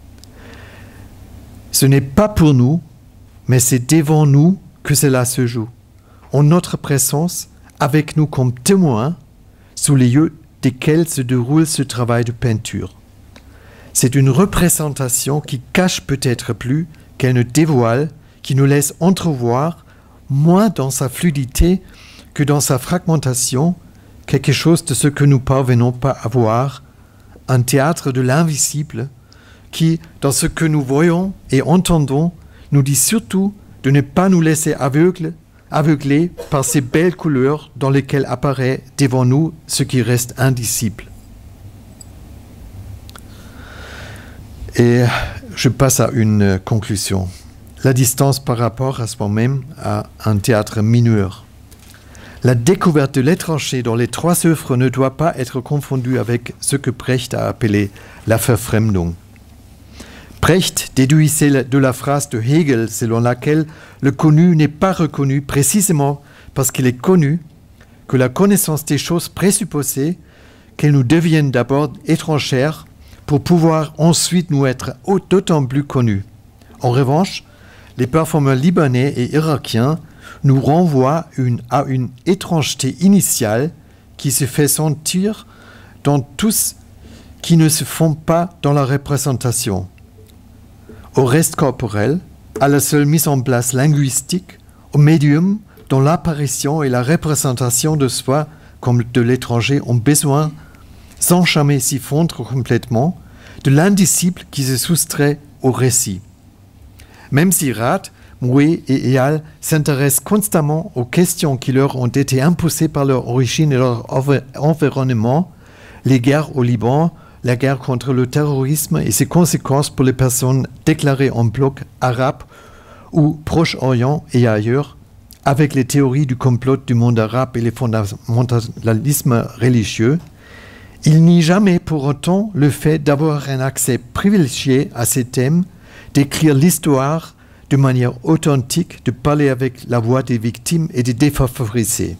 [SPEAKER 3] Ce n'est pas pour nous, mais c'est devant nous que cela se joue. En notre présence, avec nous comme témoins, sous les yeux desquels se déroule ce travail de peinture. C'est une représentation qui cache peut-être plus qu'elle ne dévoile, qui nous laisse entrevoir, moins dans sa fluidité que dans sa fragmentation, quelque chose de ce que nous parvenons pas à voir, un théâtre de l'invisible qui, dans ce que nous voyons et entendons, nous dit surtout de ne pas nous laisser aveugler, aveugler par ces belles couleurs dans lesquelles apparaît devant nous ce qui reste indicible. Et je passe à une conclusion. La distance par rapport à soi-même à un théâtre mineur. La découverte de l'étranger dans les trois œuvres ne doit pas être confondue avec ce que Brecht a appelé la Verfremdung. Brecht déduisait de la phrase de Hegel selon laquelle le connu n'est pas reconnu précisément parce qu'il est connu que la connaissance des choses présupposées qu'elles nous deviennent d'abord étrangères pour pouvoir ensuite nous être d'autant plus connus. En revanche, les performeurs libanais et irakiens nous renvoient une, à une étrangeté initiale qui se fait sentir dans tous qui ne se font pas dans la représentation. Au reste corporel, à la seule mise en place linguistique, au médium dont l'apparition et la représentation de soi comme de l'étranger ont besoin, sans jamais s'y fondre complètement, de l'indicible qui se soustrait au récit. Même si Rath, Mouet et Eyal s'intéressent constamment aux questions qui leur ont été imposées par leur origine et leur environnement, les guerres au Liban, la guerre contre le terrorisme et ses conséquences pour les personnes déclarées en bloc arabe ou Proche-Orient et ailleurs, avec les théories du complot du monde arabe et les fondamentalismes religieux, il nie jamais pour autant le fait d'avoir un accès privilégié à ces thèmes, d'écrire l'histoire de manière authentique, de parler avec la voix des victimes et des défavorisés.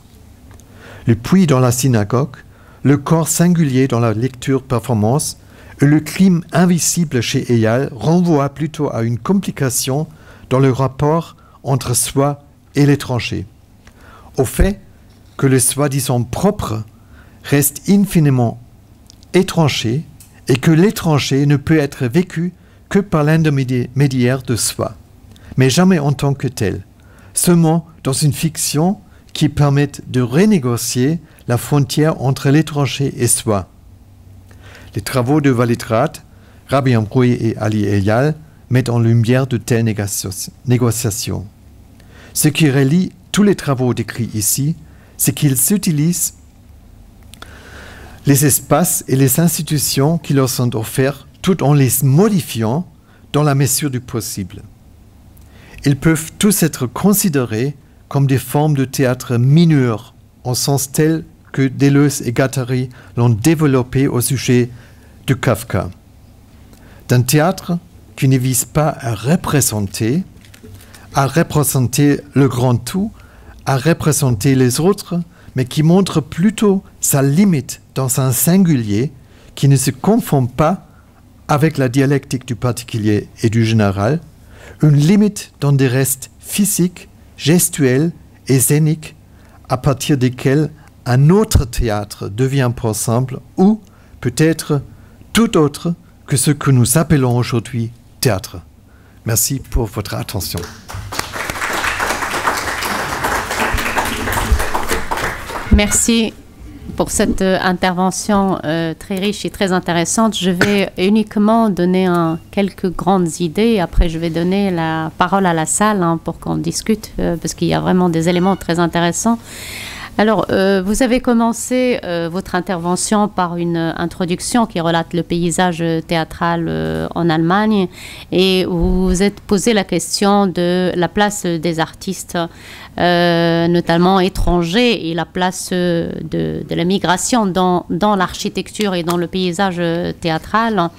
[SPEAKER 3] Le puits dans la synagogue, le corps singulier dans la lecture-performance et le crime invisible chez Eyal renvoient plutôt à une complication dans le rapport entre soi et l'étranger, au fait que le soi-disant propre reste infiniment étranger et que l'étranger ne peut être vécu que par l'intermédiaire de soi, mais jamais en tant que tel, seulement dans une fiction qui permette de renégocier la frontière entre l'étranger et soi. Les travaux de Walid Rath, Rabbi Amroui et Ali Eyal mettent en lumière de telles négociations. Ce qui relie tous les travaux décrits ici, c'est qu'ils utilisent les espaces et les institutions qui leur sont offerts tout en les modifiant dans la mesure du possible. Ils peuvent tous être considérés comme des formes de théâtre mineur, en sens tel que Deleuze et Guattari l'ont développé au sujet de Kafka. D'un théâtre qui ne vise pas à représenter, à représenter le grand tout, à représenter les autres, mais qui montre plutôt sa limite dans un singulier qui ne se confond pas avec la dialectique du particulier et du général, une limite dans des restes physiques, gestuels et scéniques à partir desquels un autre théâtre devient possible ou peut-être tout autre que ce que nous appelons aujourd'hui théâtre. Merci pour votre attention.
[SPEAKER 2] Merci pour cette euh, intervention euh, très riche et très intéressante. Je vais uniquement donner un, quelques grandes idées. Après, je vais donner la parole à la salle hein, pour qu'on discute, euh, parce qu'il y a vraiment des éléments très intéressants. Alors, euh, vous avez commencé euh, votre intervention par une introduction qui relate le paysage théâtral euh, en Allemagne et vous vous êtes posé la question de la place des artistes, euh, notamment étrangers, et la place de, de la migration dans, dans l'architecture et dans le paysage théâtral.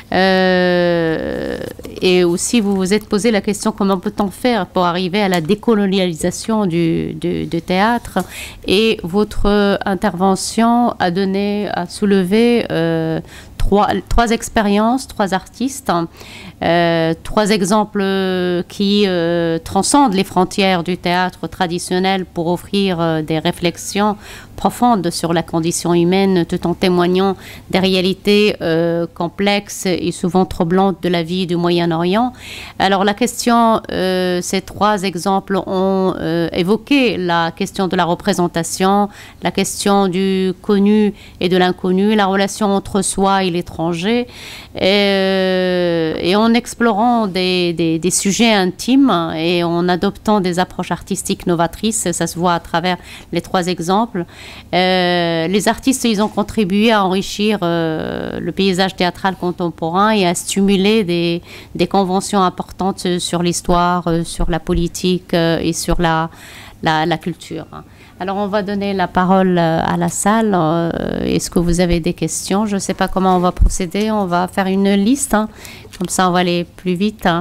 [SPEAKER 2] Euh, et aussi, vous vous êtes posé la question comment peut-on faire pour arriver à la décolonialisation du, du, du théâtre. Et votre intervention a donné, a soulevé euh, trois, trois expériences, trois artistes, euh, trois exemples qui euh, transcendent les frontières du théâtre traditionnel pour offrir euh, des réflexions profonde sur la condition humaine, tout en témoignant des réalités euh, complexes et souvent troublantes de la vie du Moyen-Orient. Alors la question, euh, ces trois exemples ont euh, évoqué la question de la représentation, la question du connu et de l'inconnu, la relation entre soi et l'étranger, et, euh, et en explorant des, des, des sujets intimes et en adoptant des approches artistiques novatrices, ça se voit à travers les trois exemples. Euh, les artistes, ils ont contribué à enrichir euh, le paysage théâtral contemporain et à stimuler des, des conventions importantes sur l'histoire, euh, sur la politique euh, et sur la, la, la culture. Alors, on va donner la parole à la salle. Euh, Est-ce que vous avez des questions? Je ne sais pas comment on va procéder. On va faire une liste. Hein. Comme ça, on va aller plus vite. Hein.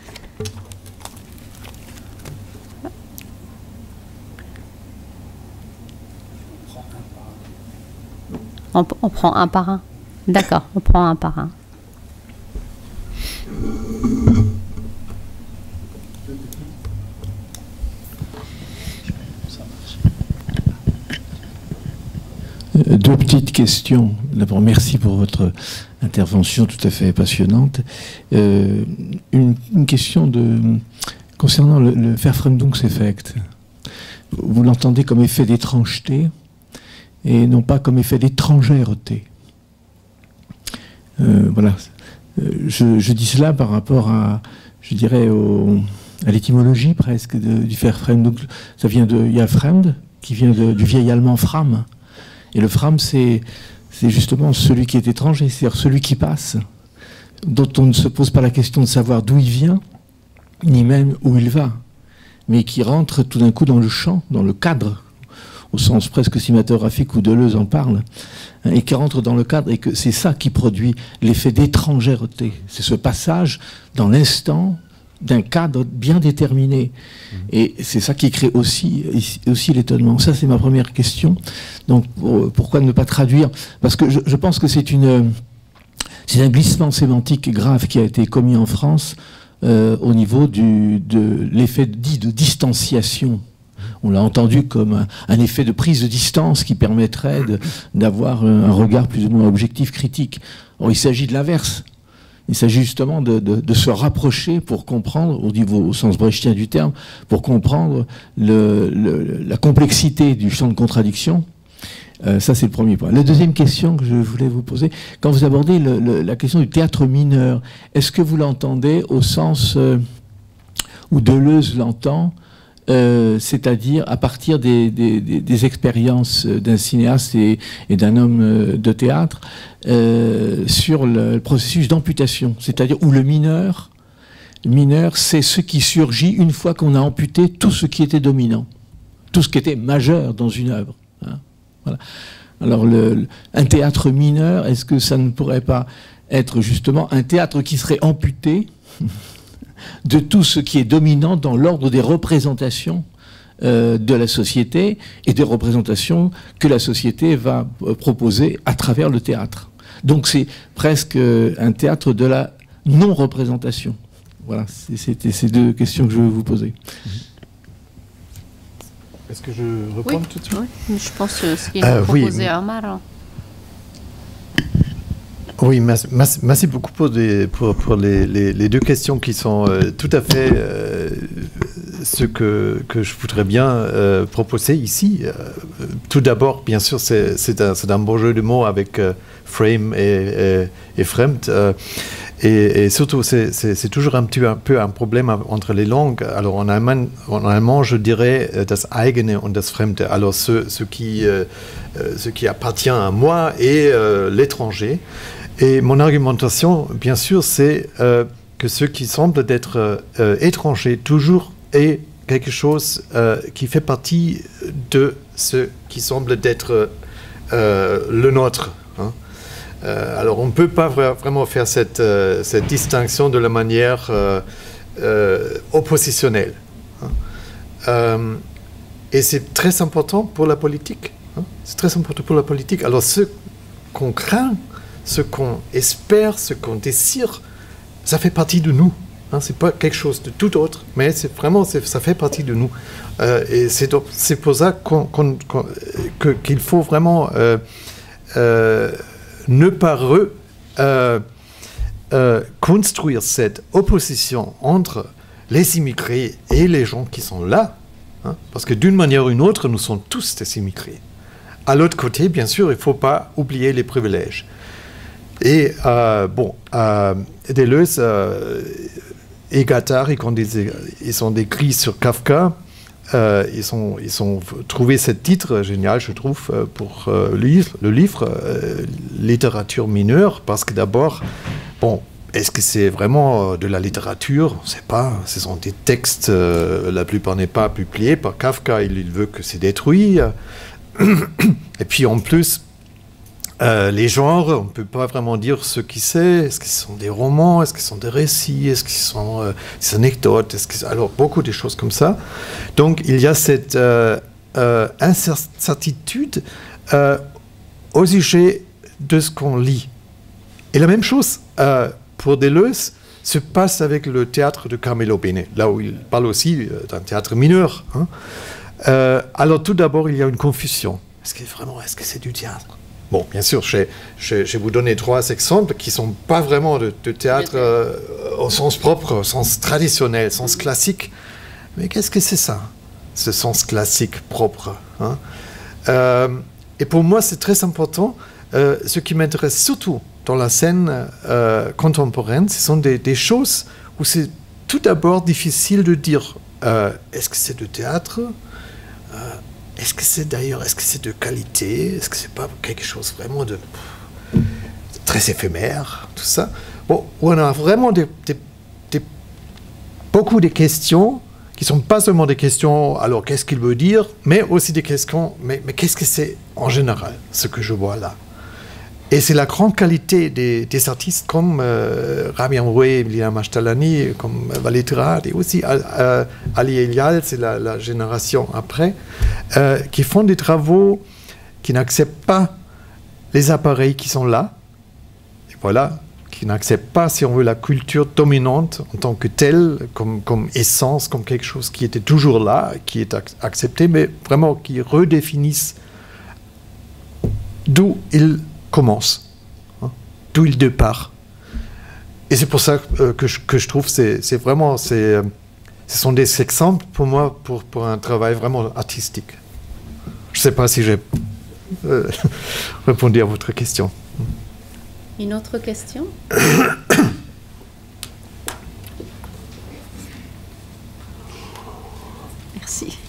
[SPEAKER 2] On, on prend un par un. D'accord, on prend un par un.
[SPEAKER 4] Deux petites questions. D'abord, merci pour votre intervention tout à fait passionnante. Euh, une, une question de, concernant le, le Verfremdungseffekt. Vous l'entendez comme effet d'étrangeté et non pas comme effet d'étrangèreté. Euh, voilà. Je, je dis cela par rapport à, je dirais, au, à l'étymologie presque de, du Verfremdung. Ça vient de, il y a Fremd, qui vient de, du vieil allemand Fram. Et le Fram, c'est justement celui qui est étranger, c'est-à-dire celui qui passe, dont on ne se pose pas la question de savoir d'où il vient, ni même où il va, mais qui rentre tout d'un coup dans le champ, dans le cadre, au sens presque cinématographique où Deleuze en parle, hein, et qui rentre dans le cadre, et que c'est ça qui produit l'effet d'étrangèreté. C'est ce passage dans l'instant d'un cadre bien déterminé. Et c'est ça qui crée aussi, aussi l'étonnement. Ça, c'est ma première question. Donc, pourquoi ne pas traduire? Parce que je, je pense que c'est une, c'est un glissement sémantique grave qui a été commis en France euh, au niveau du, de l'effet dit de distanciation. On l'a entendu comme un, un effet de prise de distance qui permettrait d'avoir un regard plus ou moins objectif, critique. Or, il s'agit de l'inverse. Il s'agit justement de, de, de se rapprocher pour comprendre, au niveau, au sens brechtien du terme, pour comprendre le, le, la complexité du champ de contradiction. Euh, ça, c'est le premier point. La deuxième question que je voulais vous poser, quand vous abordez le, le, la question du théâtre mineur, est-ce que vous l'entendez au sens euh, où Deleuze l'entend, euh, c'est-à-dire à partir des, des, des, des expériences d'un cinéaste et, et d'un homme de théâtre, euh, sur le, le processus d'amputation, c'est-à-dire où le mineur, le mineur, c'est ce qui surgit une fois qu'on a amputé tout ce qui était dominant, tout ce qui était majeur dans une œuvre. Hein, voilà. Alors, le, le, un théâtre mineur, est-ce que ça ne pourrait pas être justement un théâtre qui serait amputé de tout ce qui est dominant dans l'ordre des représentations euh, de la société et des représentations que la société va euh, proposer à travers le théâtre. Donc c'est presque euh, un théâtre de la non-représentation. Voilà, c'était ces deux questions que je veux vous poser.
[SPEAKER 3] Est-ce que je reprends
[SPEAKER 2] oui,
[SPEAKER 3] tout de suite?
[SPEAKER 2] Oui, je pense que ce qu'il a
[SPEAKER 3] euh,
[SPEAKER 2] proposé
[SPEAKER 3] oui.
[SPEAKER 2] Omar.
[SPEAKER 3] Oui, merci, merci beaucoup pour, des, pour, pour les, les, les deux questions qui sont euh, tout à fait euh, ce que, que je voudrais bien euh, proposer ici. Euh, tout d'abord, bien sûr, c'est un, un bon jeu de mots avec euh, frame et, et, et fremd. Euh, et, et surtout, c'est toujours un petit un peu un problème entre les langues. Alors, en allemand, en allemand je dirais euh, das eigene und das fremde. Alors, ce, ce, qui, euh, ce qui appartient à moi et euh, l'étranger. Et mon argumentation, bien sûr, c'est euh, que ce qui semble d'être euh, étranger toujours est quelque chose euh, qui fait partie de ce qui semble d'être euh, le nôtre. Hein. Euh, alors, on ne peut pas vra vraiment faire cette, euh, cette distinction de la manière euh, euh, oppositionnelle. Hein. Euh, et c'est très important pour la politique. Hein. C'est très important pour la politique. Alors, ce qu'on craint, ce qu'on espère, ce qu'on désire, ça fait partie de nous. Hein, c'est pas quelque chose de tout autre, mais c'est vraiment, c'est, ça fait partie de nous. Euh, et c'est, c'est pour ça qu'on, qu'on, qu'on, que, qu'il faut vraiment euh, euh, ne pas re, euh, euh, construire cette opposition entre les immigrés et les gens qui sont là. Hein, parce que d'une manière ou d'une autre, nous sommes tous des immigrés. À l'autre côté, bien sûr, il ne faut pas oublier les privilèges. Et euh, bon, euh, Deleuze euh, et Guattari, quand ils, ils ont écrit sur Kafka, euh, ils, ont, ils ont trouvé ce titre génial, je trouve, pour euh, le livre, le livre euh, Littérature mineure, parce que d'abord, bon, est-ce que c'est vraiment de la littérature? On ne sait pas. Ce sont des textes, euh, la plupart n'est pas publié par Kafka, il, il veut que c'est détruit. Et puis en plus, Euh, les genres, on ne peut pas vraiment dire ce qui c'est. Est-ce que ce sont des romans? Est-ce que ce sont des récits? Est-ce que ce sont euh, des anecdotes? Est-ce que... Alors, beaucoup de choses comme ça. Donc, il y a cette euh, euh, incertitude euh, au sujet de ce qu'on lit. Et la même chose, euh, pour Deleuze, se passe avec le théâtre de Carmelo Bene, là où il parle aussi euh, d'un théâtre mineur. Hein. Euh, alors, tout d'abord, il y a une confusion. Est-ce que vraiment, est-ce que c'est du théâtre? Bon, bien sûr, je, je, je vais vous donner trois exemples qui ne sont pas vraiment de, de théâtre euh, au sens propre, au sens traditionnel, au sens classique. Mais qu'est-ce que c'est ça, ce sens classique propre, hein? euh, Et pour moi, c'est très important. Euh, ce qui m'intéresse surtout dans la scène euh, contemporaine, ce sont des, des choses où c'est tout d'abord difficile de dire euh, est-ce que c'est de théâtre? euh, Est-ce que c'est d'ailleurs, est-ce que c'est de qualité? Est-ce que c'est pas quelque chose vraiment de, de très éphémère, tout ça? Bon, où on a vraiment des, des, des, beaucoup de questions qui ne sont pas seulement des questions, alors qu'est-ce qu'il veut dire, mais aussi des questions, mais, mais qu'est-ce que c'est en général, ce que je vois là? Et c'est la grande qualité des, des artistes comme euh, Rami Amroué, Lina Mashtalani, comme Valétra, et aussi euh, Ali Elial, c'est la, la génération après, euh, qui font des travaux qui n'acceptent pas les appareils qui sont là, et voilà, qui n'acceptent pas, si on veut, la culture dominante en tant que telle, comme, comme essence, comme quelque chose qui était toujours là, qui est ac- accepté, mais vraiment qui redéfinissent d'où il commence, hein, d'où il départ. Et c'est pour ça euh, que, je, que je trouve c'est, c'est vraiment, c'est, euh, ce sont des exemples pour moi pour, pour un travail vraiment artistique. Je ne sais pas si j'ai euh, répondu à votre question.
[SPEAKER 2] Une autre question? Merci.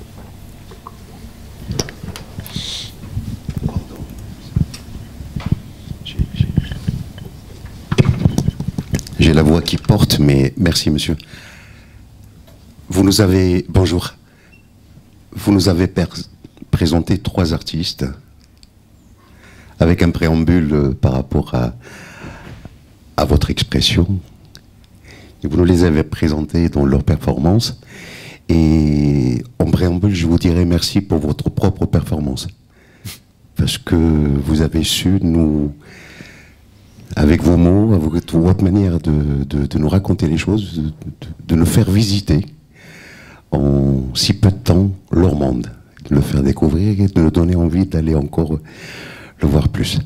[SPEAKER 5] J'ai la voix qui porte, mais merci, monsieur. Vous nous avez... Bonjour. Vous nous avez per- présenté trois artistes avec un préambule par rapport à, à votre expression. Et vous nous les avez présentés dans leur performance. Et en préambule, je vous dirais merci pour votre propre performance. Parce que vous avez su nous... avec vos mots, avec votre manière de, de, de nous raconter les choses, de, de, de nous faire visiter en si peu de temps leur monde, de le faire découvrir et de nous donner envie d'aller encore le voir plus.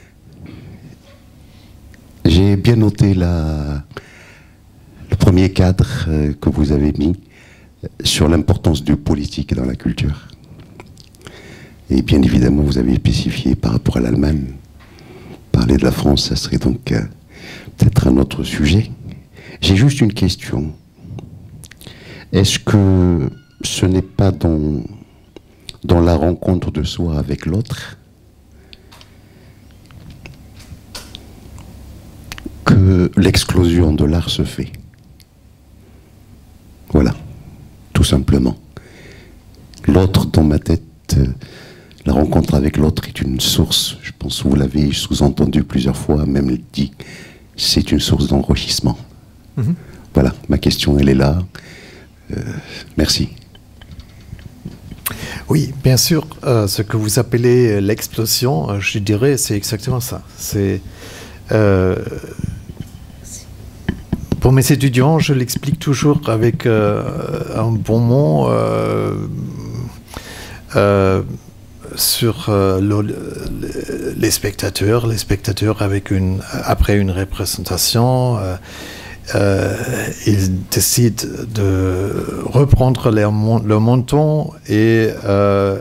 [SPEAKER 5] J'ai bien noté la, le premier cadre que vous avez mis sur l'importance du politique dans la culture. Et bien évidemment, vous avez spécifié par rapport à l'Allemagne. Parler de la France, ça serait donc euh, peut-être un autre sujet. J'ai juste une question. Est-ce que ce n'est pas dans, dans la rencontre de soi avec l'autre que l'explosion de l'art se fait? Voilà, tout simplement. L'autre, dans ma tête, euh, la rencontre avec l'autre est une source, je pense que vous l'avez sous-entendu plusieurs fois, même dit, c'est une source d'enrichissement. Mm-hmm. Voilà, ma question, elle est là. Euh, merci.
[SPEAKER 3] Oui, bien sûr, euh, ce que vous appelez l'explosion, euh, je dirais, c'est exactement ça. C'est, euh, Pour mes étudiants, je l'explique toujours avec euh, un bon mot euh, euh, sur euh, le, les spectateurs. Les spectateurs, avec une, après une représentation, euh, euh, ils décident de reprendre leur, leur menton et euh,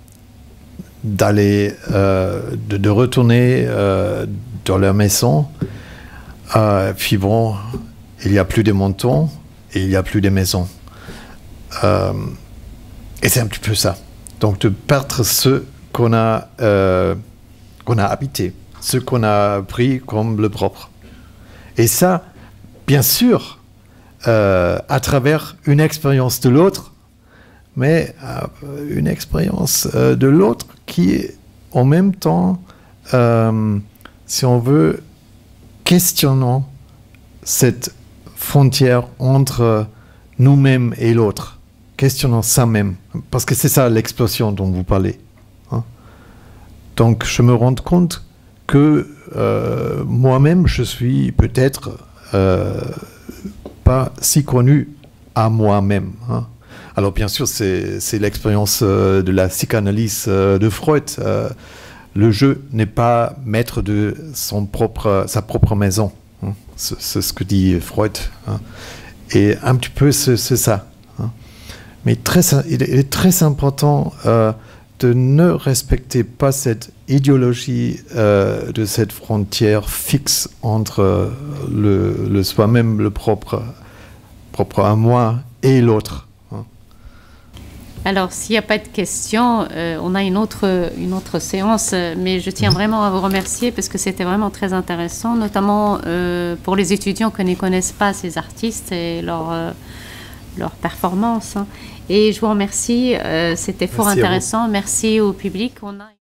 [SPEAKER 3] d'aller, euh, de, de retourner euh, dans leur maison. Euh, puis bon, il n'y a plus de montants et il n'y a plus de maisons. Euh, et c'est un petit peu ça. Donc de perdre ce qu'on a, euh, qu'on a habité, ce qu'on a pris comme le propre. Et ça, bien sûr, euh, à travers une expérience de l'autre, mais euh, une expérience euh, de l'autre qui est en même temps, euh, si on veut, questionnant cette frontière entre nous-mêmes et l'autre, questionnant ça même, parce que c'est ça l'explosion dont vous parlez. Hein. Donc je me rends compte que euh, moi-même, je suis peut-être euh, pas si connu à moi-même. Hein. Alors bien sûr, c'est, c'est l'expérience euh, de la psychanalyse euh, de Freud. Euh, le jeu n'est pas maître de son propre, sa propre maison. Hein. C'est, c'est ce que dit Freud. Hein. Et un petit peu, c'est, c'est ça. Hein. Mais très, il est très important euh, de ne respecter pas cette idéologie euh, de cette frontière fixe entre le, le soi-même, le propre, propre à moi et l'autre.
[SPEAKER 2] Alors, s'il n'y a pas de questions, euh, on a une autre, une autre séance, mais je tiens vraiment à vous remercier parce que c'était vraiment très intéressant, notamment euh, pour les étudiants qui ne connaissent pas ces artistes et leur, euh, leur performance. Hein. Et je vous remercie, euh, c'était fort
[SPEAKER 3] Merci
[SPEAKER 2] intéressant. Merci au public. On a...